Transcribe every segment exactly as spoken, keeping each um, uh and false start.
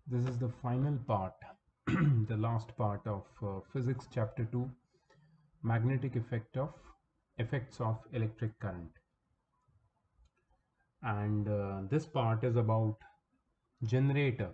This is the final part, the last part of uh, physics chapter two, magnetic effect of effects of electric current. And uh, this part is about generator.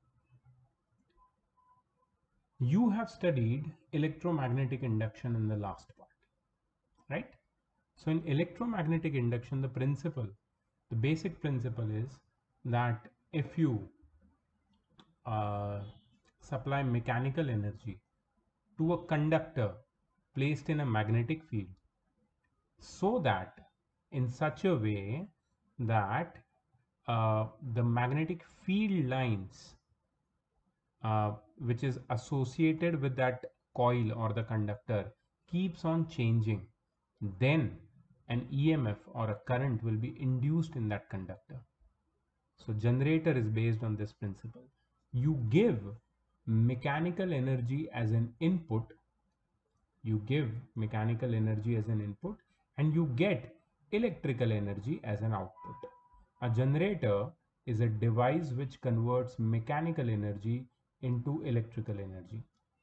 You have studied electromagnetic induction in the last part, right? So in electromagnetic induction, the principle, the basic principle is that if you uh, supply mechanical energy to a conductor placed in a magnetic field, so that in such a way that uh, the magnetic field lines uh, which is associated with that coil or the conductor keeps on changing, then an E M F or a current will be induced in that conductor. So generator is based on this principle. You give mechanical energy as an input, you give mechanical energy as an input, and you get electrical energy as an output. A generator is a device which converts mechanical energy into electrical energy.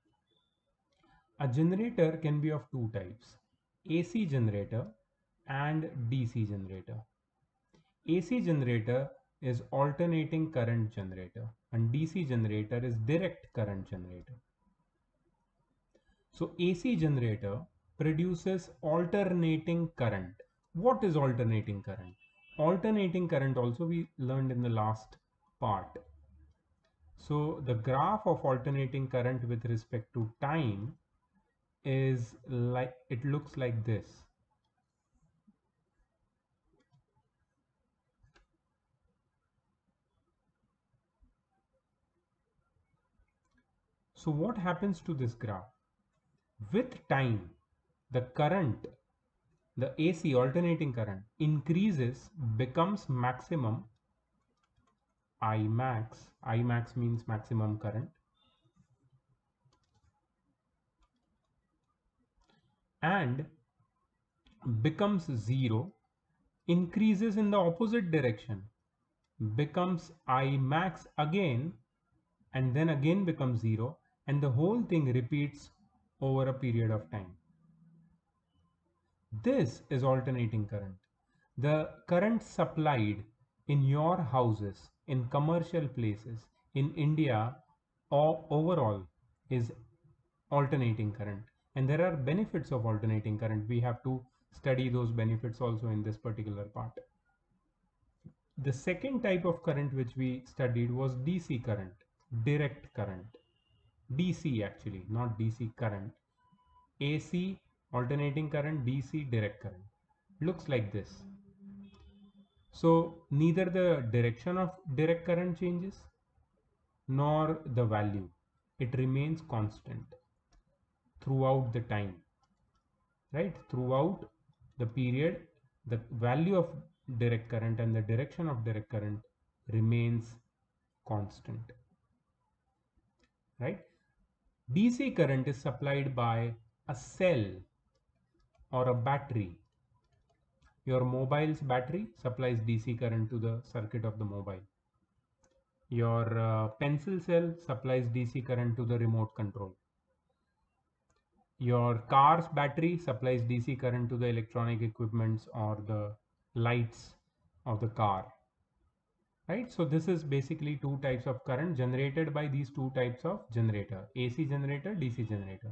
A generator can be of two types: A C generator and D C generator. A C generator is alternating current generator and D C generator is direct current generator. So A C generator produces alternating current. What is alternating current? Alternating current also we learned in the last part. So the graph of alternating current with respect to time is like, it looks like this. So what happens to this graph? With time, the current, the A C alternating current increases, becomes maximum, I max, I max means maximum current, and becomes zero, increases in the opposite direction, becomes I max again, and then again becomes zero, and the whole thing repeats over a period of time. This is alternating current. The current supplied in your houses, in commercial places, in India, or overall is alternating current. And there are benefits of alternating current. We have to study those benefits also in this particular part. The second type of current which we studied was D C current, direct current. D C actually, not D C current. A C alternating current, D C direct current. Looks like this. So neither the direction of direct current changes nor the value. It remains constant throughout the time, right? Throughout the period, the value of direct current and the direction of direct current remains constant, right? D C current is supplied by a cell or a battery. Your mobile's battery supplies D C current to the circuit of the mobile. Your uh, pencil cell supplies D C current to the remote control. Your car's battery supplies D C current to the electronic equipments or the lights of the car. Right? So this is basically two types of current generated by these two types of generator: A C generator, D C generator.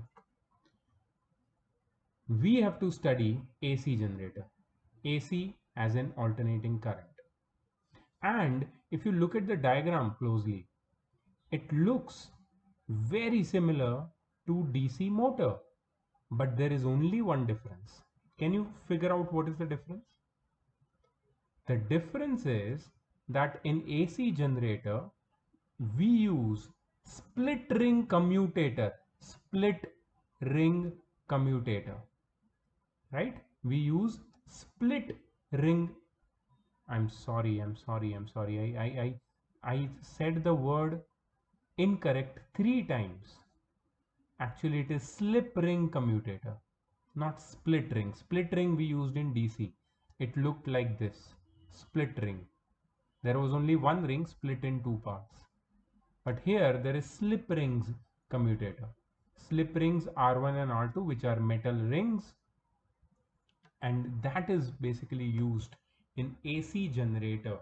We have to study A C generator. A C as an alternating current. And if you look at the diagram closely, it looks very similar to D C motor, but there is only one difference. Can you figure out what is the difference? The difference is that in A C generator, we use split ring commutator, split ring commutator, right? We use split ring. I'm sorry, I'm sorry, I'm sorry. I, I, I, I said the word incorrect three times. Actually, it is slip ring commutator, not split ring. Split ring we used in D C. It looked like this, split ring. There was only one ring split in two parts. But here there is slip rings commutator. Slip rings R one and R two, which are metal rings, and that is basically used in A C generator.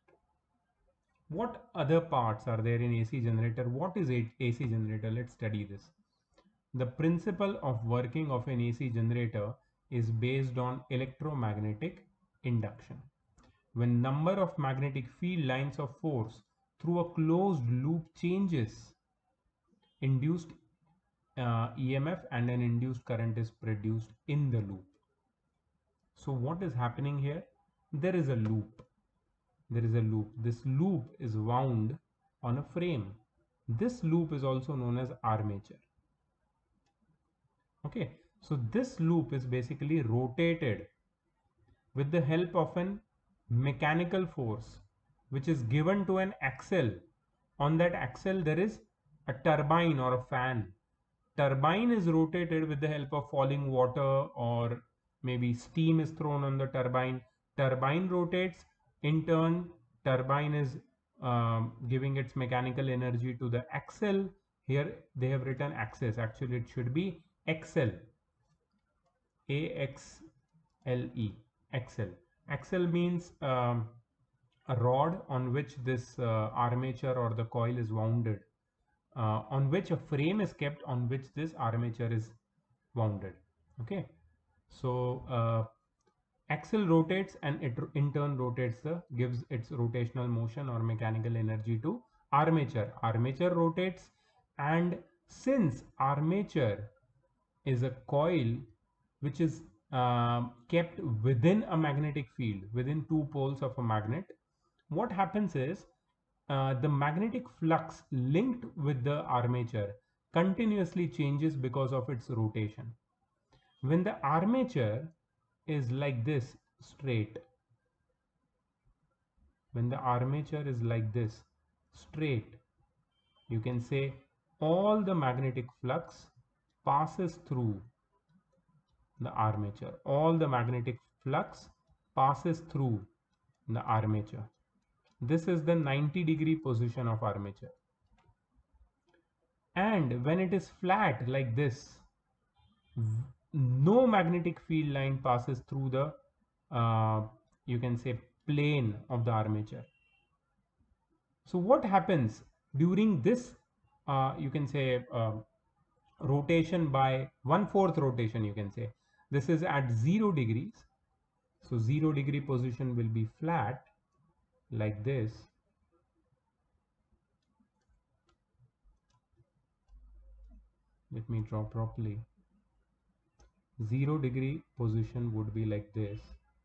What other parts are there in A C generator? What is A C generator? Let's study this. The principle of working of an A C generator is based on electromagnetic induction. When number of magnetic field lines of force through a closed loop changes, induced uh, E M F and an induced current is produced in the loop. So what is happening here? There is a loop. There is a loop. This loop is wound on a frame. This loop is also known as armature. Okay, so this loop is basically rotated with the help of an mechanical force which is given to an axle. On that axle there is a turbine or a fan. Turbine is rotated with the help of falling water, or maybe steam is thrown on the turbine. Turbine rotates, in turn turbine is um, giving its mechanical energy to the axle. Here they have written axis, actually it should be axle. A X L E, axle. Axle means um, a rod on which this uh, armature or the coil is wounded, uh, on which a frame is kept, on which this armature is wounded. Okay, so uh, axle rotates and it in turn rotates the gives its rotational motion or mechanical energy to armature. Armature rotates, and since armature is a coil which is uh, kept within a magnetic field, within two poles of a magnet, what happens is uh, the magnetic flux linked with the armature continuously changes because of its rotation. When the armature is like this straight, when the armature is like this straight, you can say all the magnetic flux passes through the armature. All the magnetic flux passes through the armature. This is the ninety degree position of armature. And when it is flat like this, no magnetic field line passes through the uh, you can say plane of the armature. So what happens during this uh, you can say uh, rotation by one-fourth rotation, you can say this is at zero degrees. So zero degree position will be flat like this. Let me draw properly. Zero degree position would be like this,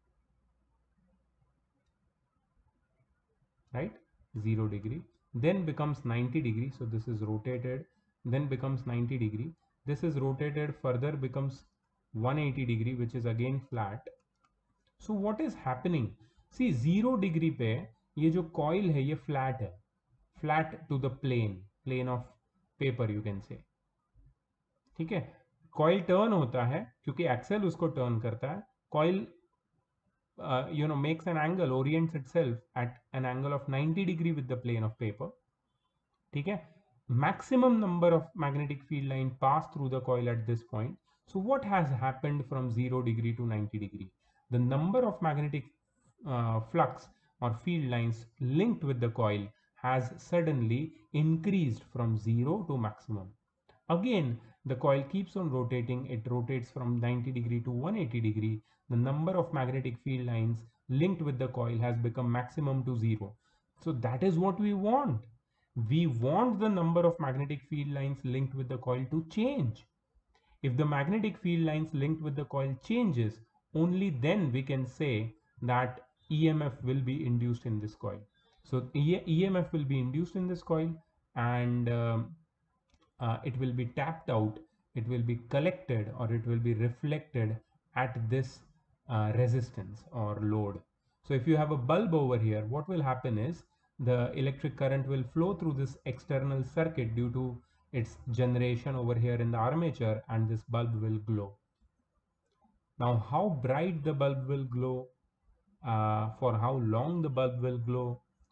right? Zero degree, then becomes ninety degree. So this is rotated, then becomes ninety degree. This is rotated further, becomes one hundred eighty degree, which is again flat. So what is happening? See, zero degree पे ये जो coil है ये flat है, flat to the plane, plane of paper you can say. ठीक है, coil turn होता है क्योंकि axle उसको turn करता है. Coil uh, you know makes an angle, orients itself at an angle of ninety degree with the plane of paper. ठीक है, maximum number of magnetic field line pass through the coil at this point. So what has happened from zero degree to ninety degree? The number of magnetic uh, flux or field lines linked with the coil has suddenly increased from zero to maximum. Again, the coil keeps on rotating. It rotates from ninety degree to one hundred eighty degree. The number of magnetic field lines linked with the coil has become maximum to zero. So that is what we want. We want the number of magnetic field lines linked with the coil to change. If the magnetic field lines linked with the coil changes, only then we can say that E M F will be induced in this coil. So E M F will be induced in this coil, and um, uh, it will be tapped out, it will be collected, or it will be reflected at this uh, resistance or load. So if you have a bulb over here, what will happen is the electric current will flow through this external circuit due to its generation over here in the armature, and this bulb will glow. Now how bright the bulb will glow, uh, for how long the bulb will glow,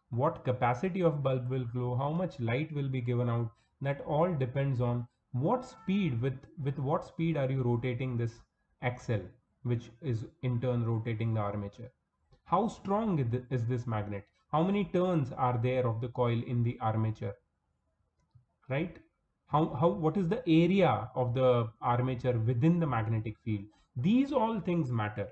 what capacity of bulb will flow, how much light will be given out. That all depends on what speed, with with what speed are you rotating this axle, which is in turn rotating the armature. How strong is th- is this magnet? How many turns are there of the coil in the armature, right? How, how what is the area of the armature within the magnetic field? These all things matter.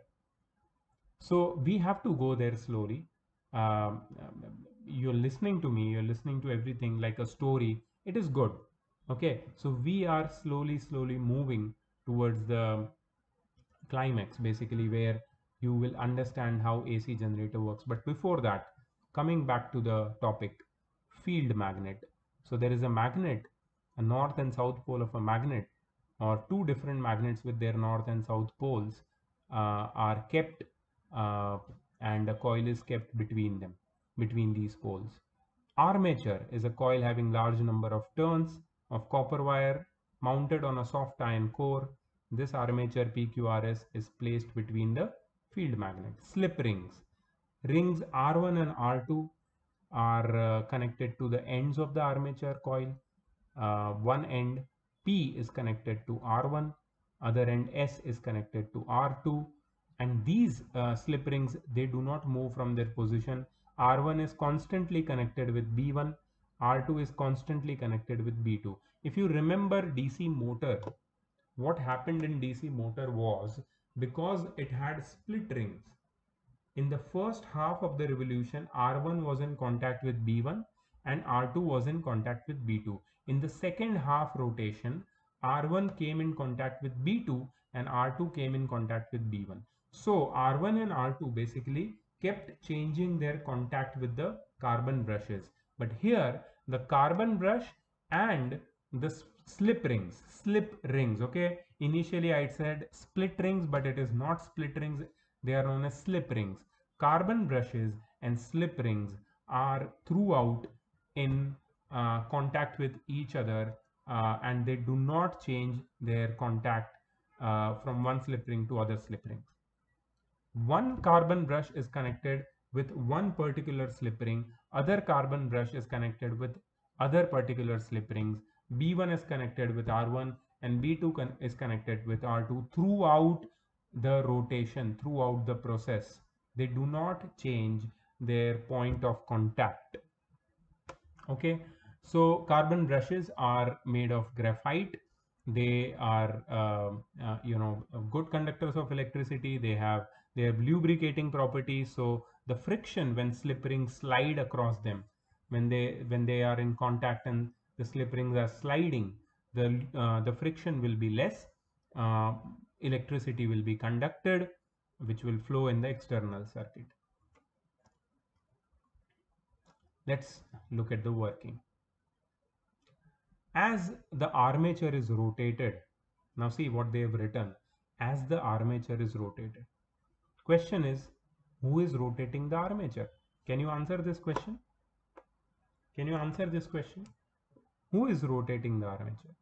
So we have to go there slowly. Um, you're listening to me, you're listening to everything like a story. It is good. Okay, so we are slowly, slowly moving towards the climax, basically, where you will understand how A C generator works. But before that, coming back to the topic, field magnet. So there is a magnet, a north and south pole of a magnet, or two different magnets with their north and south poles uh, are kept, uh, and a coil is kept between them, between these poles. Armature is a coil having large number of turns of copper wire mounted on a soft iron core. This armature P Q R S is placed between the field magnet. Slip rings. Rings R one and R two are uh, connected to the ends of the armature coil. Uh, one end P is connected to R one, other end S is connected to R two, and these uh, slip rings, they do not move from their position. R one is constantly connected with B one, R two is constantly connected with B two. If you remember D C motor, what happened in D C motor was, because it had split rings, in the first half of the revolution, R one was in contact with B one and R two was in contact with B two. In the second half rotation, R one came in contact with B two and R two came in contact with B one. So R one and R two basically kept changing their contact with the carbon brushes. But here, the carbon brush and the slip rings, slip rings, okay? Initially I said split rings, but it is not split rings. They are known as slip rings. Carbon brushes and slip rings are throughout in uh, contact with each other, uh, and they do not change their contact uh, from one slip ring to other slip rings. One carbon brush is connected with one particular slip ring, other carbon brush is connected with other particular slip rings. B one is connected with R one and B two con is connected with R two throughout the rotation, throughout the process. They do not change their point of contact. Okay, so carbon brushes are made of graphite. They are uh, uh, you know good conductors of electricity. They have they have lubricating properties. So the friction when slip rings slide across them, when they when they are in contact and the slip rings are sliding, the uh, the friction will be less. Uh, electricity will be conducted, which will flow in the external circuit. Let's look at the working. As the armature is rotated, now see what they have written, as the armature is rotated. Question is, who is rotating the armature? Can you answer this question? Can you answer this question? Who is rotating the armature?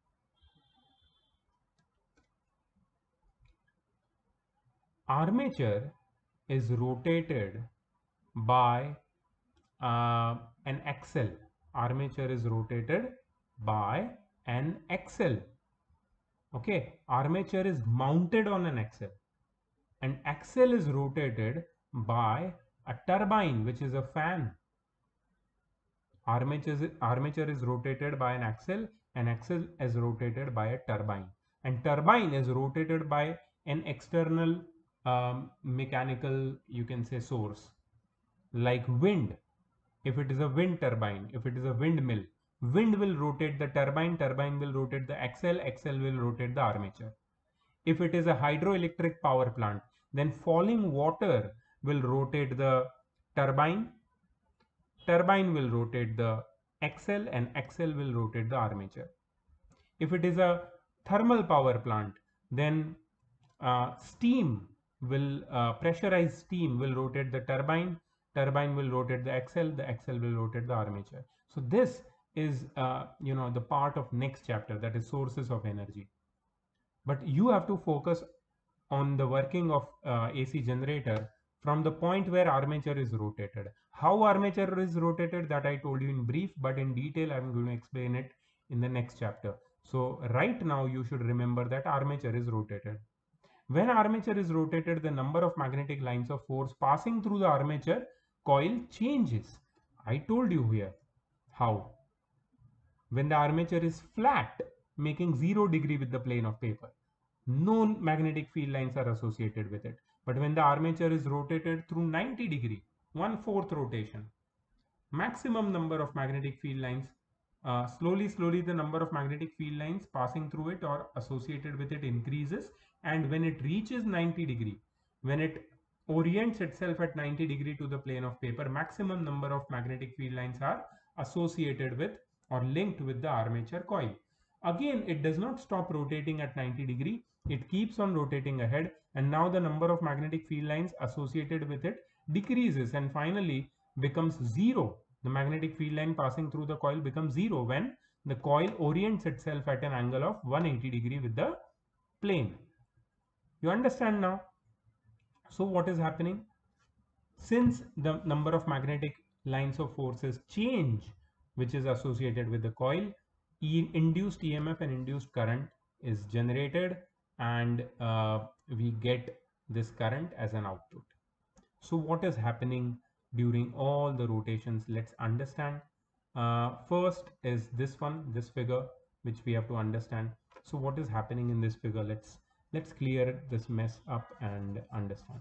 Armature is rotated by uh, an axle. Armature is rotated by an axle. Okay, armature is mounted on an axle. An axle is rotated by a turbine, which is a fan. Armature is, armature is rotated by an axle, and axle is rotated by a turbine. And turbine is rotated by an external um, mechanical, you can say, source, like wind. If it is a wind turbine, if it is a windmill, wind will rotate the turbine, turbine will rotate the axle, axle will rotate the armature. If it is a hydroelectric power plant, then falling water will rotate the turbine, turbine will rotate the axle, and axle will rotate the armature. If it is a thermal power plant, then uh, steam will, uh, pressurized steam will rotate the turbine, turbine will rotate the axle, the axle will rotate the armature. So this is, uh, you know, the part of next chapter, that is sources of energy. But you have to focus on the working of uh, A C generator from the point where armature is rotated. How armature is rotated, that I told you in brief, but in detail I'm going to explain it in the next chapter. So right now you should remember that armature is rotated. When armature is rotated, the number of magnetic lines of force passing through the armature coil changes. I told you here how. When the armature is flat, making zero degree with the plane of paper, no magnetic field lines are associated with it. But when the armature is rotated through ninety degree, one fourth rotation, maximum number of magnetic field lines, uh, slowly, slowly the number of magnetic field lines passing through it or associated with it increases. And when it reaches ninety degree, when it orients itself at ninety degree to the plane of paper, maximum number of magnetic field lines are associated with or linked with the armature coil. Again, it does not stop rotating at ninety degree. It keeps on rotating ahead, and now the number of magnetic field lines associated with it decreases and finally becomes zero. The magnetic field line passing through the coil becomes zero when the coil orients itself at an angle of one hundred eighty degree with the plane. You understand now? So what is happening? Since the number of magnetic lines of forces change, which is associated with the coil, e induced E M F and induced current is generated, and uh, we get this current as an output. So what is happening during all the rotations? Let's understand. Uh, first is this one, this figure, which we have to understand. So what is happening in this figure? Let's let's clear this mess up and understand.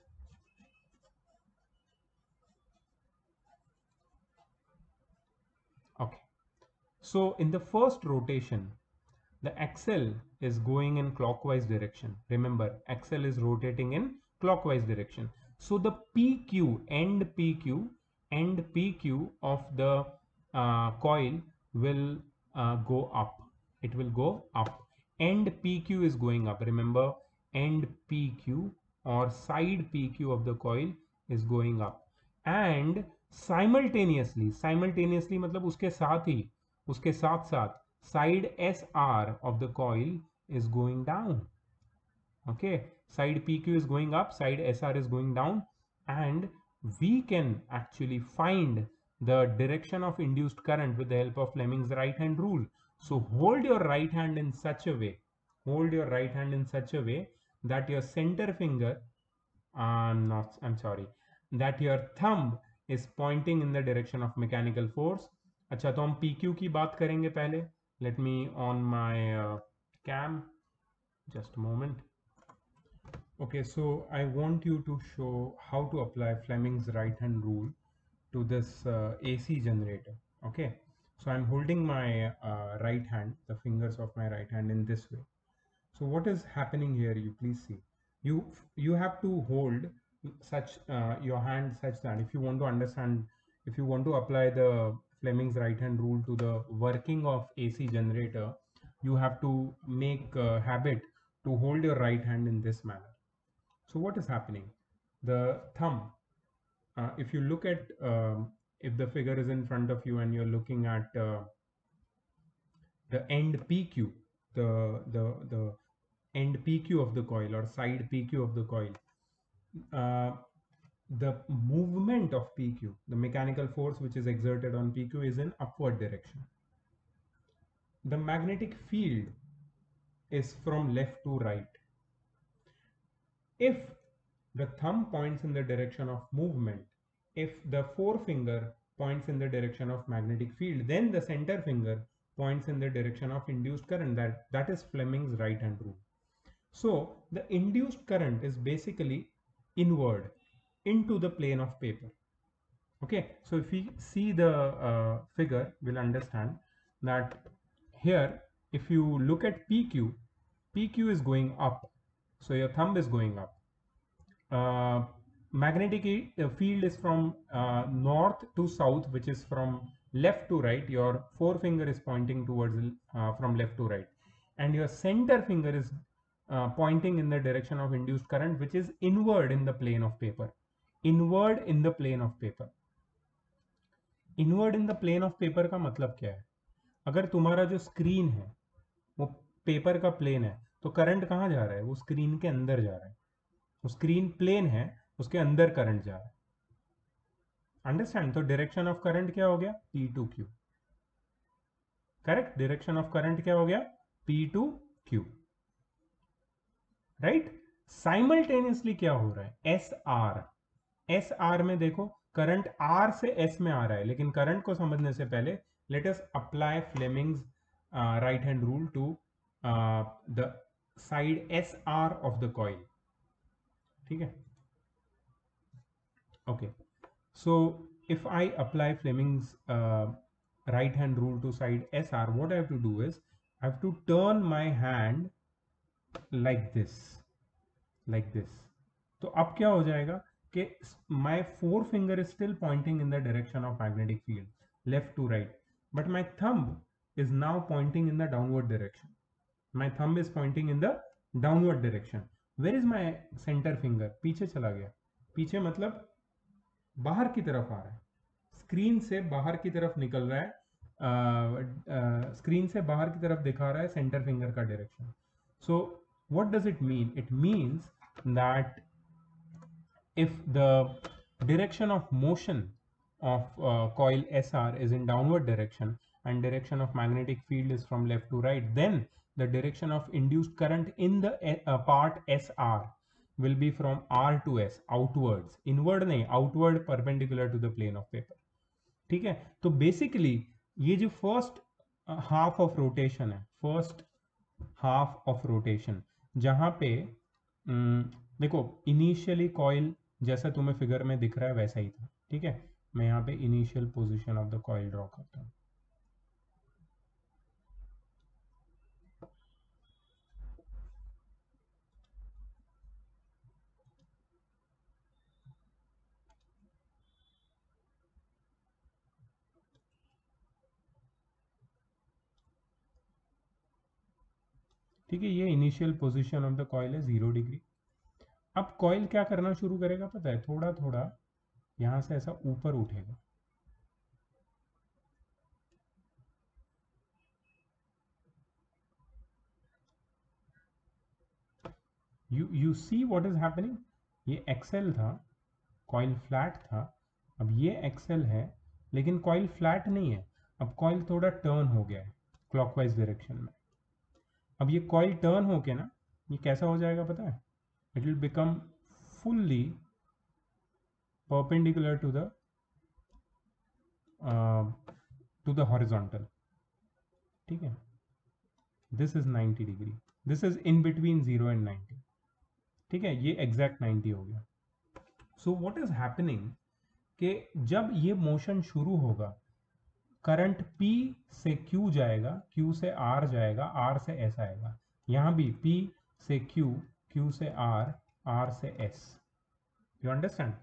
Okay. So in the first rotation, the axle is going in clockwise direction. Remember, axle is rotating in clockwise direction. So the P Q, end P Q, end P Q of the uh, coil will uh, go up. It will go up. End P Q is going up. Remember, end P Q or side P Q of the coil is going up. And simultaneously, simultaneously मतलब उसके साथ ही, उसके साथ साथ side S R of the coil is going down. Okay, side P Q is going up, side S R is going down, and we can actually find the direction of induced current with the help of Fleming's right hand rule. So hold your right hand in such a way, hold your right hand in such a way that your center finger, uh, not, I'm sorry, that your thumb is pointing in the direction of mechanical force. अच्छा, तो हम P Q की बात करेंगे पहले. Let me on my uh, cam, just a moment. Okay, so I want you to show how to apply Fleming's right hand rule to this uh, A C generator. Okay, so I'm holding my uh, right hand, the fingers of my right hand in this way. So what is happening here, you please see. You you have to hold such uh, your hand such that if you want to understand, if you want to apply the Fleming's right hand rule to the working of A C generator, you have to make a habit to hold your right hand in this manner. So what is happening? The thumb, uh, if you look at, um, if the figure is in front of you and you're looking at uh, the end P Q, the, the, the end P Q of the coil or side P Q of the coil, uh, the movement of P Q, the mechanical force which is exerted on P Q is in upward direction. The magnetic field is from left to right. If the thumb points in the direction of movement, if the forefinger points in the direction of magnetic field, then the center finger points in the direction of induced current. That, that is Fleming's right hand rule. So the induced current is basically inward into the plane of paper. Okay, so if we see the uh, figure, we'll understand that here, if you look at P Q, P Q is going up. So your thumb is going up. Uh, magnetic field is from uh, north to south, which is from left to right. Your forefinger is pointing towards uh, from left to right, and your center finger is uh, pointing in the direction of induced current, which is inward in the plane of paper. Inward in the plane of paper. Inward in the plane of paper का मतलब क्या है? अगर तुम्हारा जो screen है वो paper का प्लेन है, तो करंट कहाँ जा रहा है? वो स्क्रीन के अंदर जा रहा है. तो स्क्रीन प्लेन है, उसके अंदर करंट जा रहा है। अंडरस्टैंड? तो डायरेक्शन ऑफ करंट क्या हो गया? P to Q। Correct? Direction of current क्या हो गया? P to Q। Right? Simultaneously क्या हो रहा है? S R. एस आर में देखो करंट आर से एस में आ रहा है, लेकिन करंट को समझने से पहले let us apply Fleming's right hand rule to the side S R of the coil. ठीक है? Okay, so if I apply Fleming's uh, right hand rule to side S R, what I have to do is I have to turn my hand like this, like this. तो अब क्या हो जाएगा कि my forefinger is still pointing in the direction of magnetic field, left to right, but my thumb is now pointing in the downward direction. My thumb is pointing in the downward direction. Where is my center finger? पीछे चला गया। पीछे मतलब बाहर की तरफ आ रहा है, स्क्रीन से बाहर की तरफ निकल रहा है, स्क्रीन से बाहर की तरफ दिखा रहा है सेंटर फिंगर का डायरेक्शन। So what does it mean? It means that if the direction of motion of uh, coil S R is in downward direction and direction of magnetic field is from left to right, then the direction of induced current in the uh, part S R will be from R to S, outwards, inward नहीं, outward perpendicular to the plane of paper। ठीक है? तो basically ये जो first half of rotation है, first half of rotation, जहां पे न, देखो इनिशियली कॉइल जैसा तुम्हें फिगर में दिख रहा है वैसा ही था। ठीक है? मैं यहाँ पे initial position of the coil draw करता हूँ। ठीक है, ये initial position of the coil है जीरो डिग्री। अब कॉइल क्या करना शुरू करेगा पता है? थोड़ा थोड़ा यहां से ऐसा ऊपर उठेगा। You you see what is happening? ये एक्सेल था, कॉइल फ्लैट था, अब ये एक्सेल है, लेकिन कॉइल फ्लैट नहीं है। अब कॉइल थोड़ा टर्न हो गया है क्लॉकवाइज डायरेक्शन में। अब ये कॉइल टर्न होके ना ये कैसा हो जाएगा पता है? It will become fully perpendicular to the to the horizontal. ठीक है? This is ninety degree, this is in between zero and ninety. ठीक है? ये एग्जैक्ट नाइंटी हो गया। सो व्हाट इज हैपनिंग कि जब ये मोशन शुरू होगा, करंट P से Q जाएगा, Q से R जाएगा, R से S आएगा। यहां भी P से Q, Q से R, R से S। You understand?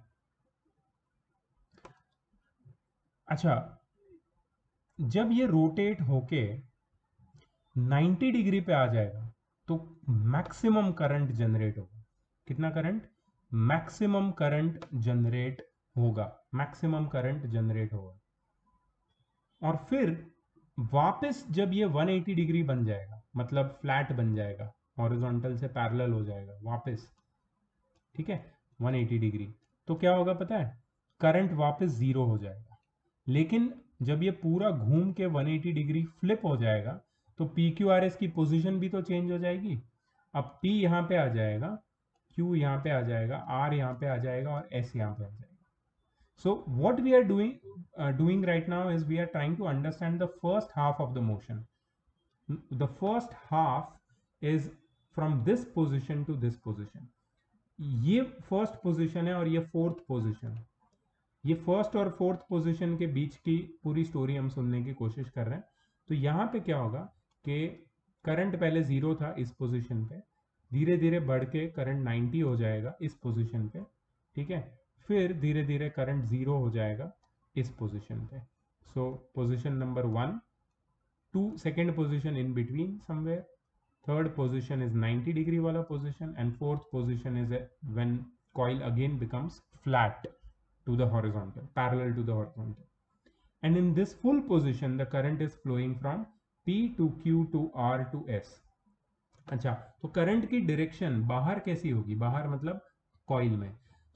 अच्छा, जब ये रोटेट होके नाइंटी डिग्री पे आ जाएगा तो मैक्सिमम करंट जनरेट होगा। कितना करंट? मैक्सिमम करंट जनरेट होगा, मैक्सिमम करंट जनरेट होगा। और फिर वापस जब ये वन एटी डिग्री बन जाएगा, मतलब फ्लैट बन जाएगा, हॉरिजॉन्टल से पैरेलल हो जाएगा वापस। ठीक है? वन एटी डिग्री, तो क्या होगा पता है? करंट वापस जीरो हो जाएगा। लेकिन जब ये पूरा घूम के वन एटी डिग्री फ्लिप हो जाएगा तो पी क्यू आर एस की पोजीशन भी तो चेंज हो जाएगी। अब P यहाँ पे आ जाएगा, Q यहाँ पे आ जाएगा, R यहाँ पे आ जाएगा और S यहाँ पे आ जाएगा। So what we are doing uh, doing right now is we are trying to understand the first half of the motion. The first half is from this position to this position. ये first position है और ये fourth position है। ये first और fourth position के बीच की पूरी स्टोरी हम सुनने की कोशिश कर रहे हैं। तो यहाँ पे क्या होगा कि करंट पहले जीरो था इस पोजीशन पे, धीरे धीरे बढ़ के करंट नाइंटी हो जाएगा इस पोजीशन पे। ठीक है? फिर धीरे धीरे करंट जीरो हो जाएगा इस पोजीशन पे। So position number one, two second position in between somewhere, third position is ninety degree wala position, and fourth position is a, when coil again becomes flat to the horizontal, parallel to the horizontal, and in this full position the current is flowing from P to Q to R to S। अच्छा, तो current की direction बाहर कैसी होगी? बाहर मतलब coil में।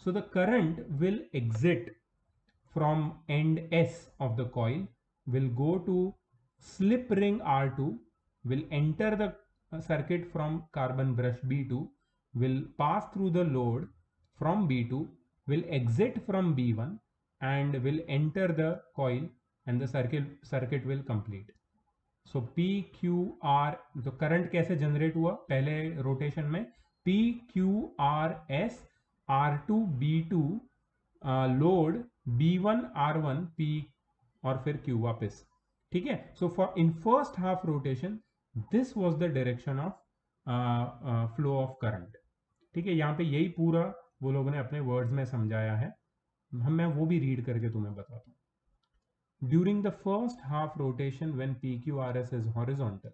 So the current will exit from end S of the coil, will go to slip ring R two, will enter the circuit from carbon brush B two, will pass through the load from B two, will exit from B one and will enter the coil, and the circuit circuit will complete. So P Q R, तो current कैसे जनरेट हुआ पहले rotation में, P Q R S R two B two load B one R one P और फिर Q वापस, ठीक है. So for in first half rotation this was the direction of flow of current, ठीक है. यहाँ पे यही पूरा वो लोगों ने अपने वर्ड्स में समझाया है, हम मैं वो भी रीड करके तुम्हें बताता हूँ. During the first half rotation when P Q R S is horizontal,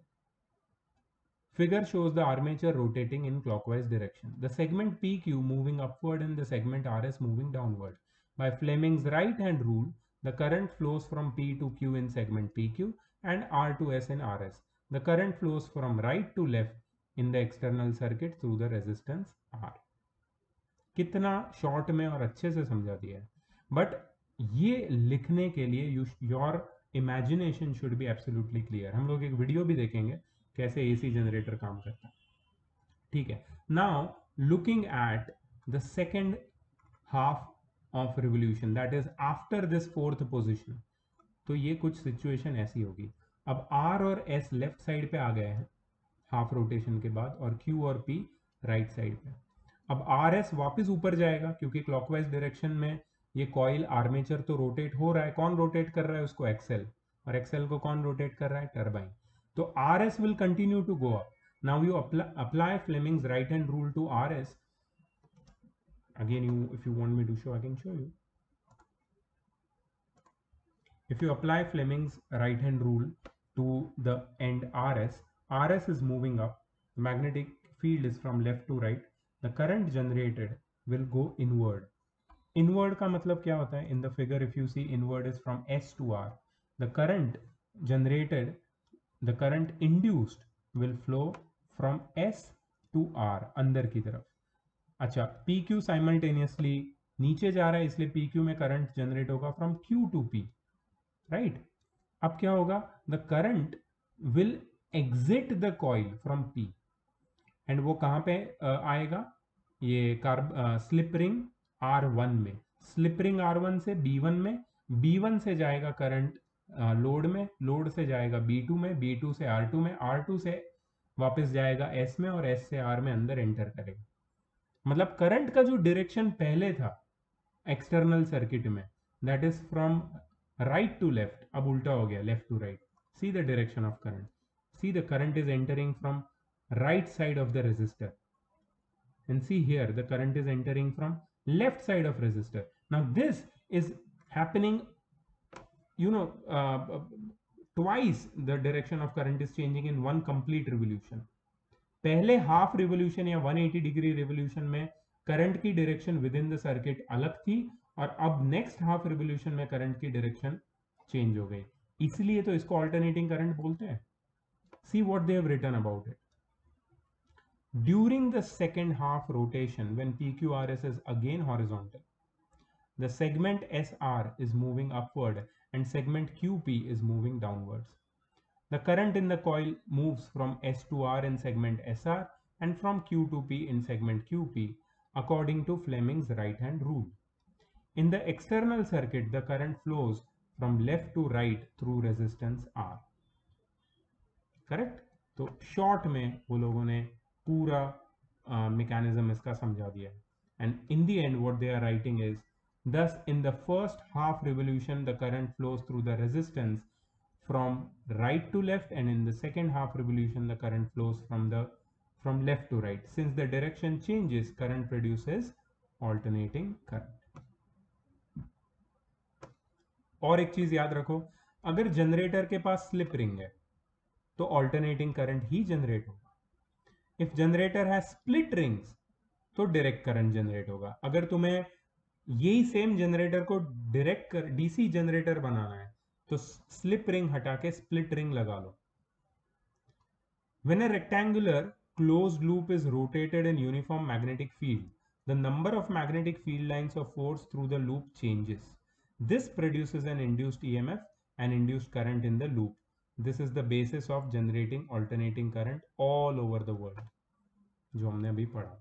figure shows the armature rotating in clockwise direction. The segment P Q moving upward and the segment R S moving downward. By Fleming's right hand rule, the current flows from P to Q in segment P Q and R to S in R S. The current flows from right to left in the external circuit through the resistance R. कितना short में और अच्छे से समझा दिया है, but ये लिखने के लिए your imagination should be absolutely clear. हम लोग एक वीडियो भी देखेंगे कैसे एसी जनरेटर काम करता है, ठीक है. Now looking at the second half of revolution, that is after this fourth position, तो ये कुछ सिचुएशन ऐसी होगी. अब आर और एस लेफ्ट साइड पे आ गए हैं हाफ रोटेशन के बाद, और क्यू और पी राइट साइड पे. अब आर एस वापिस ऊपर जाएगा क्योंकि क्लॉकवाइज डायरेक्शन में ये कॉइल आर्मेचर तो रोटेट हो रहा है. कौन रोटेट कर रहा है उसको? एक्सेल. और एक्सेल को कौन रोटेट कर रहा है? टरबाइन. तो R S will continue to go up. Now you apply Fleming's right hand rule to R S. Again you if you want me to show I can show you. If you apply Fleming's right hand rule to the end R S, R S is moving up, the magnetic field is from left to right, the current generated will go inward. Inward का मतलब क्या होता है? In the figure if you see, inward is from S to R. The current generated, the current induced will flow from S to R, अंदर की तरफ. अच्छा, P Q simultaneously नीचे जा रहा है इसलिए P Q में करंट जनरेट होगा from Q to P, right right? अब क्या होगा? The current will exit the coil from P, and वो कहां पे uh, आएगा? ये कार्ब स्लिप रिंग आर वन में. स्लिप रिंग आर वन से बी वन में, बी वन से जाएगा करंट लोड uh, में, लोड से जाएगा बी टू में, बी टू से आर टू में, आर टू से वापस जाएगा एस में, और एस से आर में अंदर एंटर करेगा. मतलब करंट का जो डायरेक्शन पहले था एक्सटर्नल सर्किट में, that is from right to left, अब उल्टा हो गया left to right. See the direction of current. See the current is entering from right side of the resistor, and see here the current is entering from left side of resistor. Now this is happening, you know, uh, twice the direction of current is changing in one complete revolution. पहले half revolution या one eighty degree revolution में current की direction within the circuit अलग थी, और अब next half revolution में current की डायरेक्शन चेंज हो गई, इसलिए तो इसको अल्टरनेटिंग करंट बोलते हैं. See what they have written about it. During the second half rotation when P Q R S is again horizontal, the segment S R is moving upward and segment Q P is moving downwards. The current in the coil moves from S to R in segment S R and from Q to P in segment Q P according to Fleming's right hand rule. In the external circuit, the current flows from left to right through resistance R. Correct? तो short में वो लोगों ने पूरा mechanism इसका समझा दिया है. And in the end, what they are writing is, thus in the first half revolution, the current flows through the resistance from right to left, and in the second half revolution, the current flows from the from left to right. Since the direction changes, current produces alternating current. और एक चीज याद रखो, अगर generator के पास slip ring है तो alternating current ही जनरेट होगा. इफ जनरेटर है स्प्लिट रिंग्स तो डायरेक्ट करंट जनरेट होगा. अगर तुम्हें यही सेम जनरेटर को डायरेक्ट कर डीसी जनरेटर बनाना है तो स्लिप रिंग हटा के स्प्लिट रिंग लगा लो. When a rectangular closed loop is rotated in uniform magnetic field, the number of magnetic field lines of force through the loop changes. This produces an induced E M F and induced current in the loop. This is the basis of generating alternating current all over the world, जो हमने अभी पढ़ा.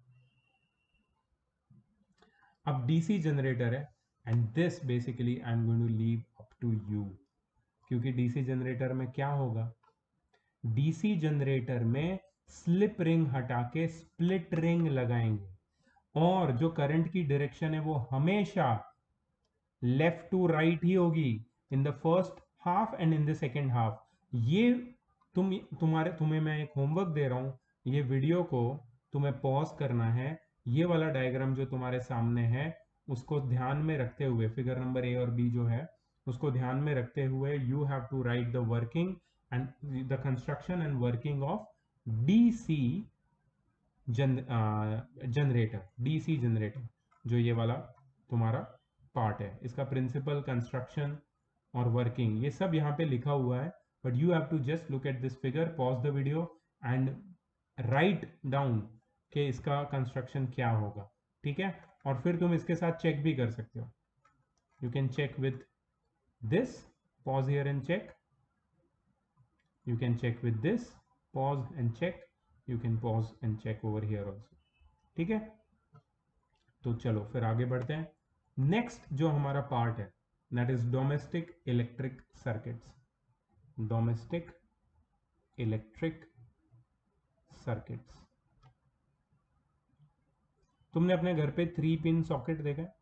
अब DC generator है, and this basically I'm going to leave up to you, क्योंकि DC generator में क्या होगा? डीसी जनरेटर में स्लिप रिंग हटा के स्प्लिट रिंग लगाएंगे, और जो करंट की डायरेक्शन है वो हमेशा लेफ्ट टू राइट ही होगी in the first half and in the second half. ये तुम तुम्हारे तुम्हें मैं एक होमवर्क दे रहा हूं, ये वीडियो को तुम्हें पॉज करना है. ये वाला डायग्राम जो तुम्हारे सामने है उसको ध्यान में रखते हुए, फिगर नंबर ए और बी जो है उसको ध्यान में रखते हुए you have to write the working and the construction and working of DC generator. DC generator जो ये वाला तुम्हारा पार्ट है, इसका प्रिंसिपल, कंस्ट्रक्शन और वर्किंग ये सब यहाँ पे लिखा हुआ है. But you have to just look at this figure, pause the video and write down कि इसका कंस्ट्रक्शन क्या होगा. ठीक है, और फिर तुम इसके साथ चेक भी कर सकते हो. You can check with this, pause here and check. You can check with this, pause and check. You can pause and check over here also. ठीक है, तो चलो फिर आगे बढ़ते हैं. नेक्स्ट जो हमारा पार्ट है that is domestic electric circuits. Domestic electric circuits. तुमने अपने घर पे थ्री पिन सॉकेट देखा है?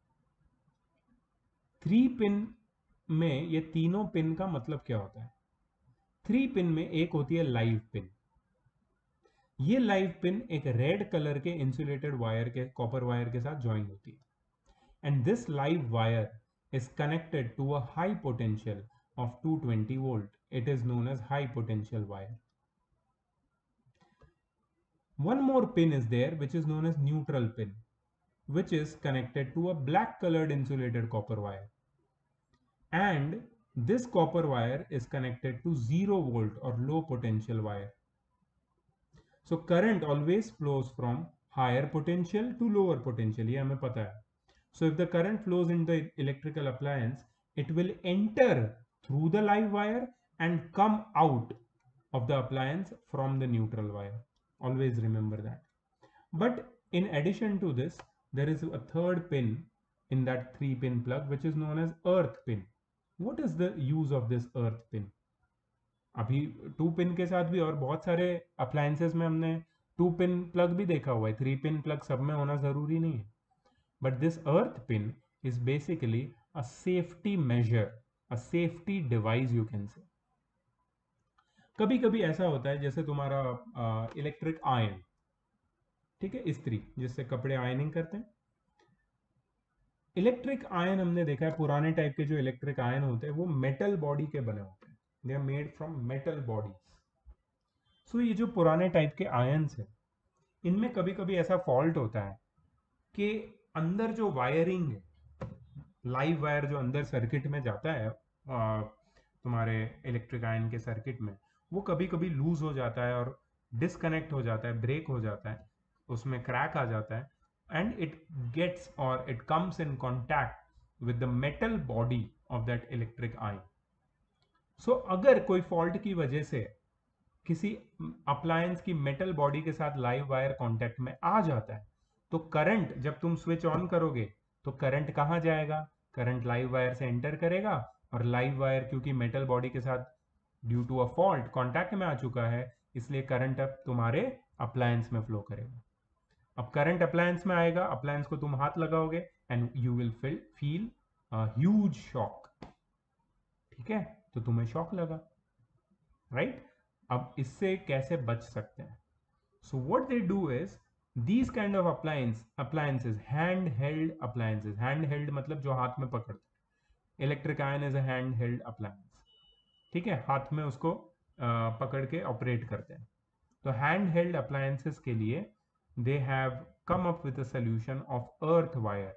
थ्री पिन में ये तीनों पिन का मतलब क्या होता है? थ्री पिन में एक होती है लाइव पिन. ये लाइव पिन एक रेड कलर के इंसुलेटेड वायर के, कॉपर वायर के साथ ज्वाइन होती है. And this live wire is connected to a high potential of two hundred twenty volt. It is known as high potential wire. One more pin is there which is known as neutral pin, which is connected to a black colored insulated copper wire. And this copper wire is connected to zero volt or low potential wire. So current always flows from higher potential to lower potential. ये हमें पता है. So if the current flows in the electrical appliance, it will enter through the live wire and come out of the appliance from the neutral wire. Always remember that. But in addition to this, there is a third pin in that three pin plug which is known as earth pin. What is the use of this earth pin? अभी two pin के साथ भी और बहुत सारे appliances में हमने to pin plug भी देखा हुआ है. थ्री पिन प्लग सब में होना जरूरी नहीं है. But this earth pin is basically a safety measure, a safety device you can say. कभी कभी ऐसा होता है जैसे तुम्हारा इलेक्ट्रिक आयन, ठीक है, इस्त्री जिससे कपड़े आयनिंग करते हैं. इलेक्ट्रिक आयन हमने देखा है, पुराने टाइप के जो इलेक्ट्रिक आयन होते हैं वो मेटल बॉडी के बने होते हैं. They are made from metal bodies. So ये जो पुराने टाइप के आयन्स है इनमें कभी कभी ऐसा फॉल्ट होता है कि अंदर जो वायरिंग है, लाइव वायर जो अंदर सर्किट में जाता है आ, तुम्हारे इलेक्ट्रिक आयन के सर्किट में, वो कभी कभी लूज हो जाता है और डिस्कनेक्ट हो जाता है, ब्रेक हो जाता है, उसमें क्रैक आ जाता है. एंड इट गेट्स और it comes in contact with the metal body of that electric iron. So अगर कोई फॉल्ट की वजह से किसी अप्लायंस की मेटल बॉडी के साथ लाइव वायर कॉन्टैक्ट में आ जाता है, तो करंट जब तुम स्विच ऑन करोगे तो करंट कहां जाएगा? करंट लाइव वायर से एंटर करेगा, और लाइव वायर क्योंकि मेटल बॉडी के साथ due to a fault contact में आ चुका है, इसलिए करंट अब तुम्हारे अप्लायंस में फ्लो करेगा. अब करंट अप्लायंस में आएगा, अप्लायंस को तुम हाथ लगाओगे and you will feel a huge shock. ठीक है, तो तुम्हें शॉक लगा, राइट right? अब इससे कैसे बच सकते हैं? So what they do is these kind of appliance appliances hand held appliances. hand held मतलब जो हाथ में पकड़ते. Electric iron is a hand held appliance. ठीक है, हाथ में उसको आ, पकड़ के ऑपरेट करते हैं. तो हैंड हेल्ड अप्लायंसेस के लिए they have come up with a solution of earth wire.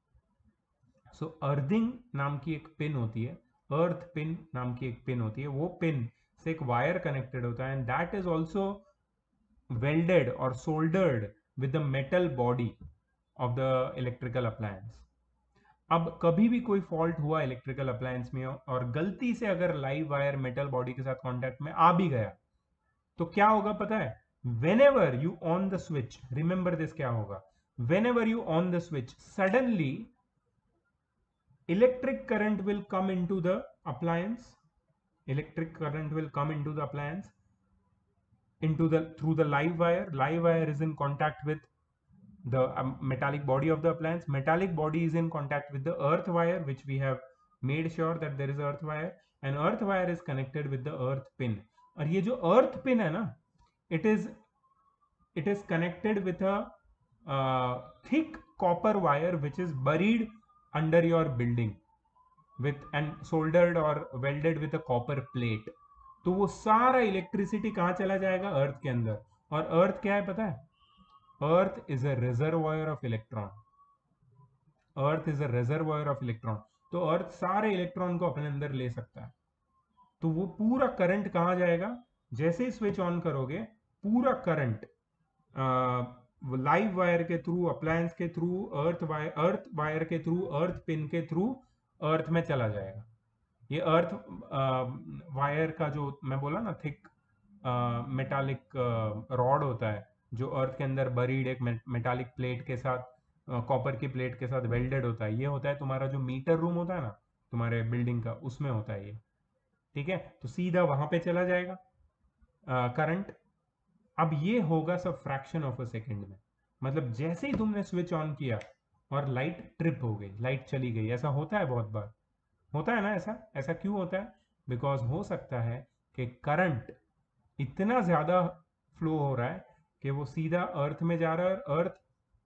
So earthing नाम की एक पिन होती है, अर्थ पिन नाम की एक पिन होती है. वो पिन से एक वायर कनेक्टेड होता है, and that is also welded or soldered with the metal body of the electrical appliance. अब कभी भी कोई फॉल्ट हुआ इलेक्ट्रिकल अप्लायंस में और गलती से अगर लाइव वायर मेटल बॉडी के साथ कांटेक्ट में आ भी गया तो क्या होगा पता है? whenever you on the switch, remember this, क्या होगा? whenever you on the switch, suddenly electric current will come into the appliance. Electric current will come into the appliance into the through the live wire. Live wire is in contact with the um, metallic body of the appliance. Metallic body is in contact with the earth wire, which we have made sure that there is earth wire, and earth wire is connected with the earth pin. और ये जो earth pin है ना, it is it is connected with a uh, thick copper wire which is buried under your building with and soldered or welded with a copper plate. तो वो सारा electricity कहाँ चला जाएगा? अर्थ के अंदर. और अर्थ क्या है पता है? Earth is a reservoir of electron. Earth is a reservoir of electron. तो अर्थ सारे इलेक्ट्रॉन को अपने अंदर ले सकता है. तो वो पूरा करंट कहाँ जाएगा? जैसे ही स्विच ऑन करोगे पूरा करंट लाइव वायर के थ्रू, अप्लायंस के through, earth wire earth wire के थ्रू, अर्थ पिन के थ्रू अर्थ में चला जाएगा. ये अर्थ वायर का जो मैं बोला ना थिक मेटालिक रॉड होता है जो अर्थ के अंदर बरीड एक मेटालिक प्लेट के साथ, कॉपर की प्लेट के साथ वेल्डेड होता है. ये होता है तुम्हारा जो मीटर रूम होता है ना तुम्हारे बिल्डिंग का, उसमें होता है ये. ठीक है, तो सीधा वहां पे चला जाएगा करंट. अब ये होगा सब फ्रैक्शन ऑफ अ सेकेंड में. मतलब जैसे ही तुमने स्विच ऑन किया और लाइट ट्रिप हो गई, लाइट चली गई. ऐसा होता है, बहुत बार होता है ना ऐसा. ऐसा क्यों होता है? बिकॉज हो सकता है कि करंट इतना ज्यादा फ्लो हो रहा है कि वो सीधा अर्थ में जा रहा है. और अर्थ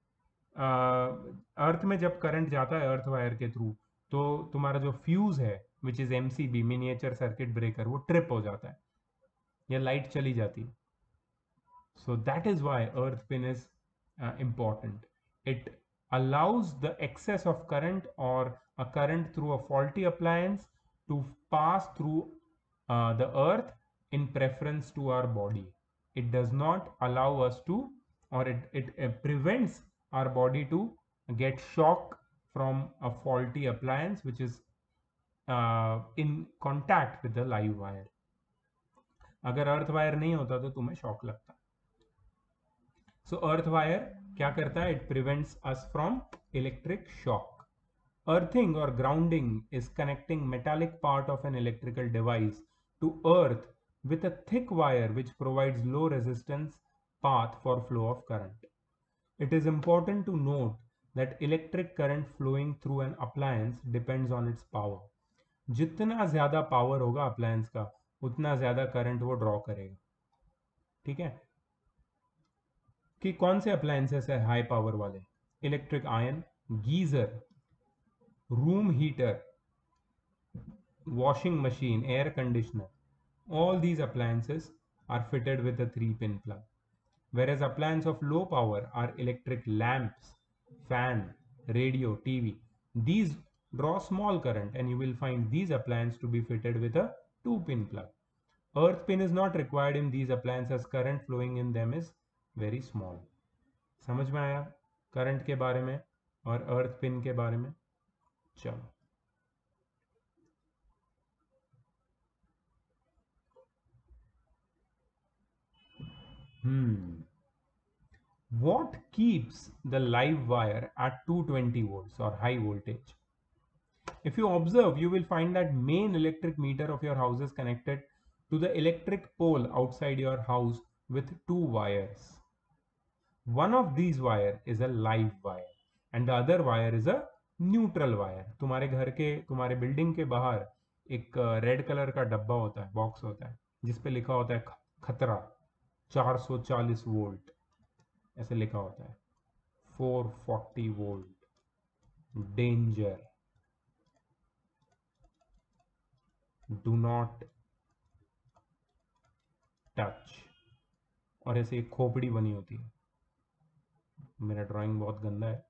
अर्थ में जब करंट जाता है अर्थ वायर के थ्रू तो तुम्हारा जो फ्यूज है which is MCB, miniature circuit breaker, वो ट्रिप हो जाता है या लाइट चली जाती है. So that is why earth pin is important. It allows the excess of current or a current through a faulty appliance to pass through uh, the earth in preference to our body. It does not allow us to, or it, it uh, prevents our body to get shock from a faulty appliance which is uh, in contact with the live wire. अगर earth wire नहीं होता तो तुम्हें shock लगता. सो earth wire क्या करता है? It prevents us from electric shock. Earthing और grounding is connecting metallic part of an electrical device to earth with a thick wire which provides low resistance path for flow of current. It is important to note that electric current flowing through an appliance depends on its power. जितना ज्यादा power होगा appliance का उतना ज्यादा current वो draw करेगा. ठीक है, कि कौन से अप्लायंसेस है हाई पावर वाले? Electric iron, geyser, room heater, washing machine, air conditioner. All these appliances are fitted with a three pin plug. Whereas appliances of low power are electric lamps, fan, radio, T V. These draw small current and you will find these appliances to be fitted with a two pin plug. Earth pin is not required in these appliances as current flowing in them is very small. समझ में आया current के बारे में और अर्थ pin के बारे में? चलो, Hmm. What keeps the live wire at two hundred twenty volts or high voltage? If you observe, you will find that main electric meter of your house is connected to the electric pole outside your house with two wires. One of these wire is a live wire and the other wire is a neutral wire. तुम्हारे घर के, तुम्हारे building के बाहर एक red colour का डब्बा होता है, बॉक्स होता है, जिसपे लिखा होता है खतरा चार सौ चालीस वोल्ट, ऐसे लिखा होता है. Four forty volt, danger, do not touch. और ऐसे एक खोपड़ी बनी होती है. मेरा ड्राइंग बहुत गंदा है.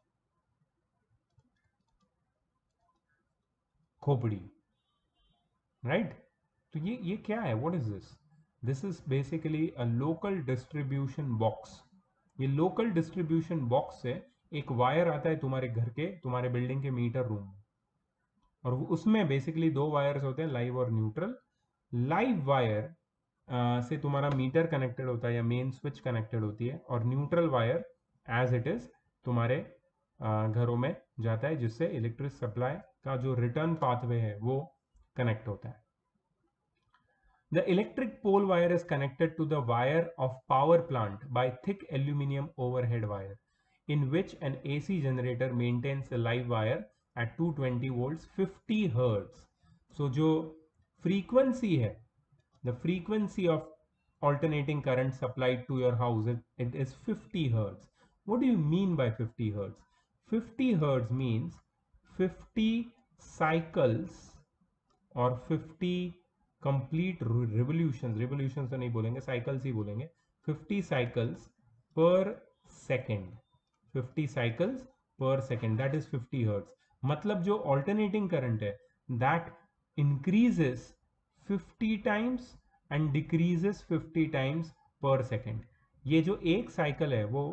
खोपड़ी, राइट? तो ये ये क्या है? What is this? This is basically a local distribution box. ये लोकल डिस्ट्रीब्यूशन बॉक्स से एक वायर आता है तुम्हारे घर के, तुम्हारे बिल्डिंग के मीटर रूम में, और उसमें बेसिकली दो वायर्स होते हैं, लाइव और न्यूट्रल। लाइव वायर से तुम्हारा मीटर कनेक्टेड होता है या मेन स्विच कनेक्टेड होती है, और neutral wire as it is तुम्हारे uh, घरों में जाता है, जिससे इलेक्ट्रिक सप्लाई का जो रिटर्न पाथवे है वो कनेक्ट होता है। The electric pole wire is connected to the wire of power plant by thick aluminum overhead wire, in which an A C generator maintains the live wire at two hundred twenty volts fifty hertz. So जो frequency है, the frequency of alternating current supplied to your house, it, it is fifty hertz. What do you mean by fifty hertz? fifty hertz means fifty cycles और fifty complete revolution, revolution तो नहीं बोलेंगे, cycles ही बोलेंगे, fifty cycles per second, fifty cycles per second, that is fifty hertz. मतलब जो alternating current है that increases fifty times and decreases fifty times per second. ये जो एक साइकिल है वो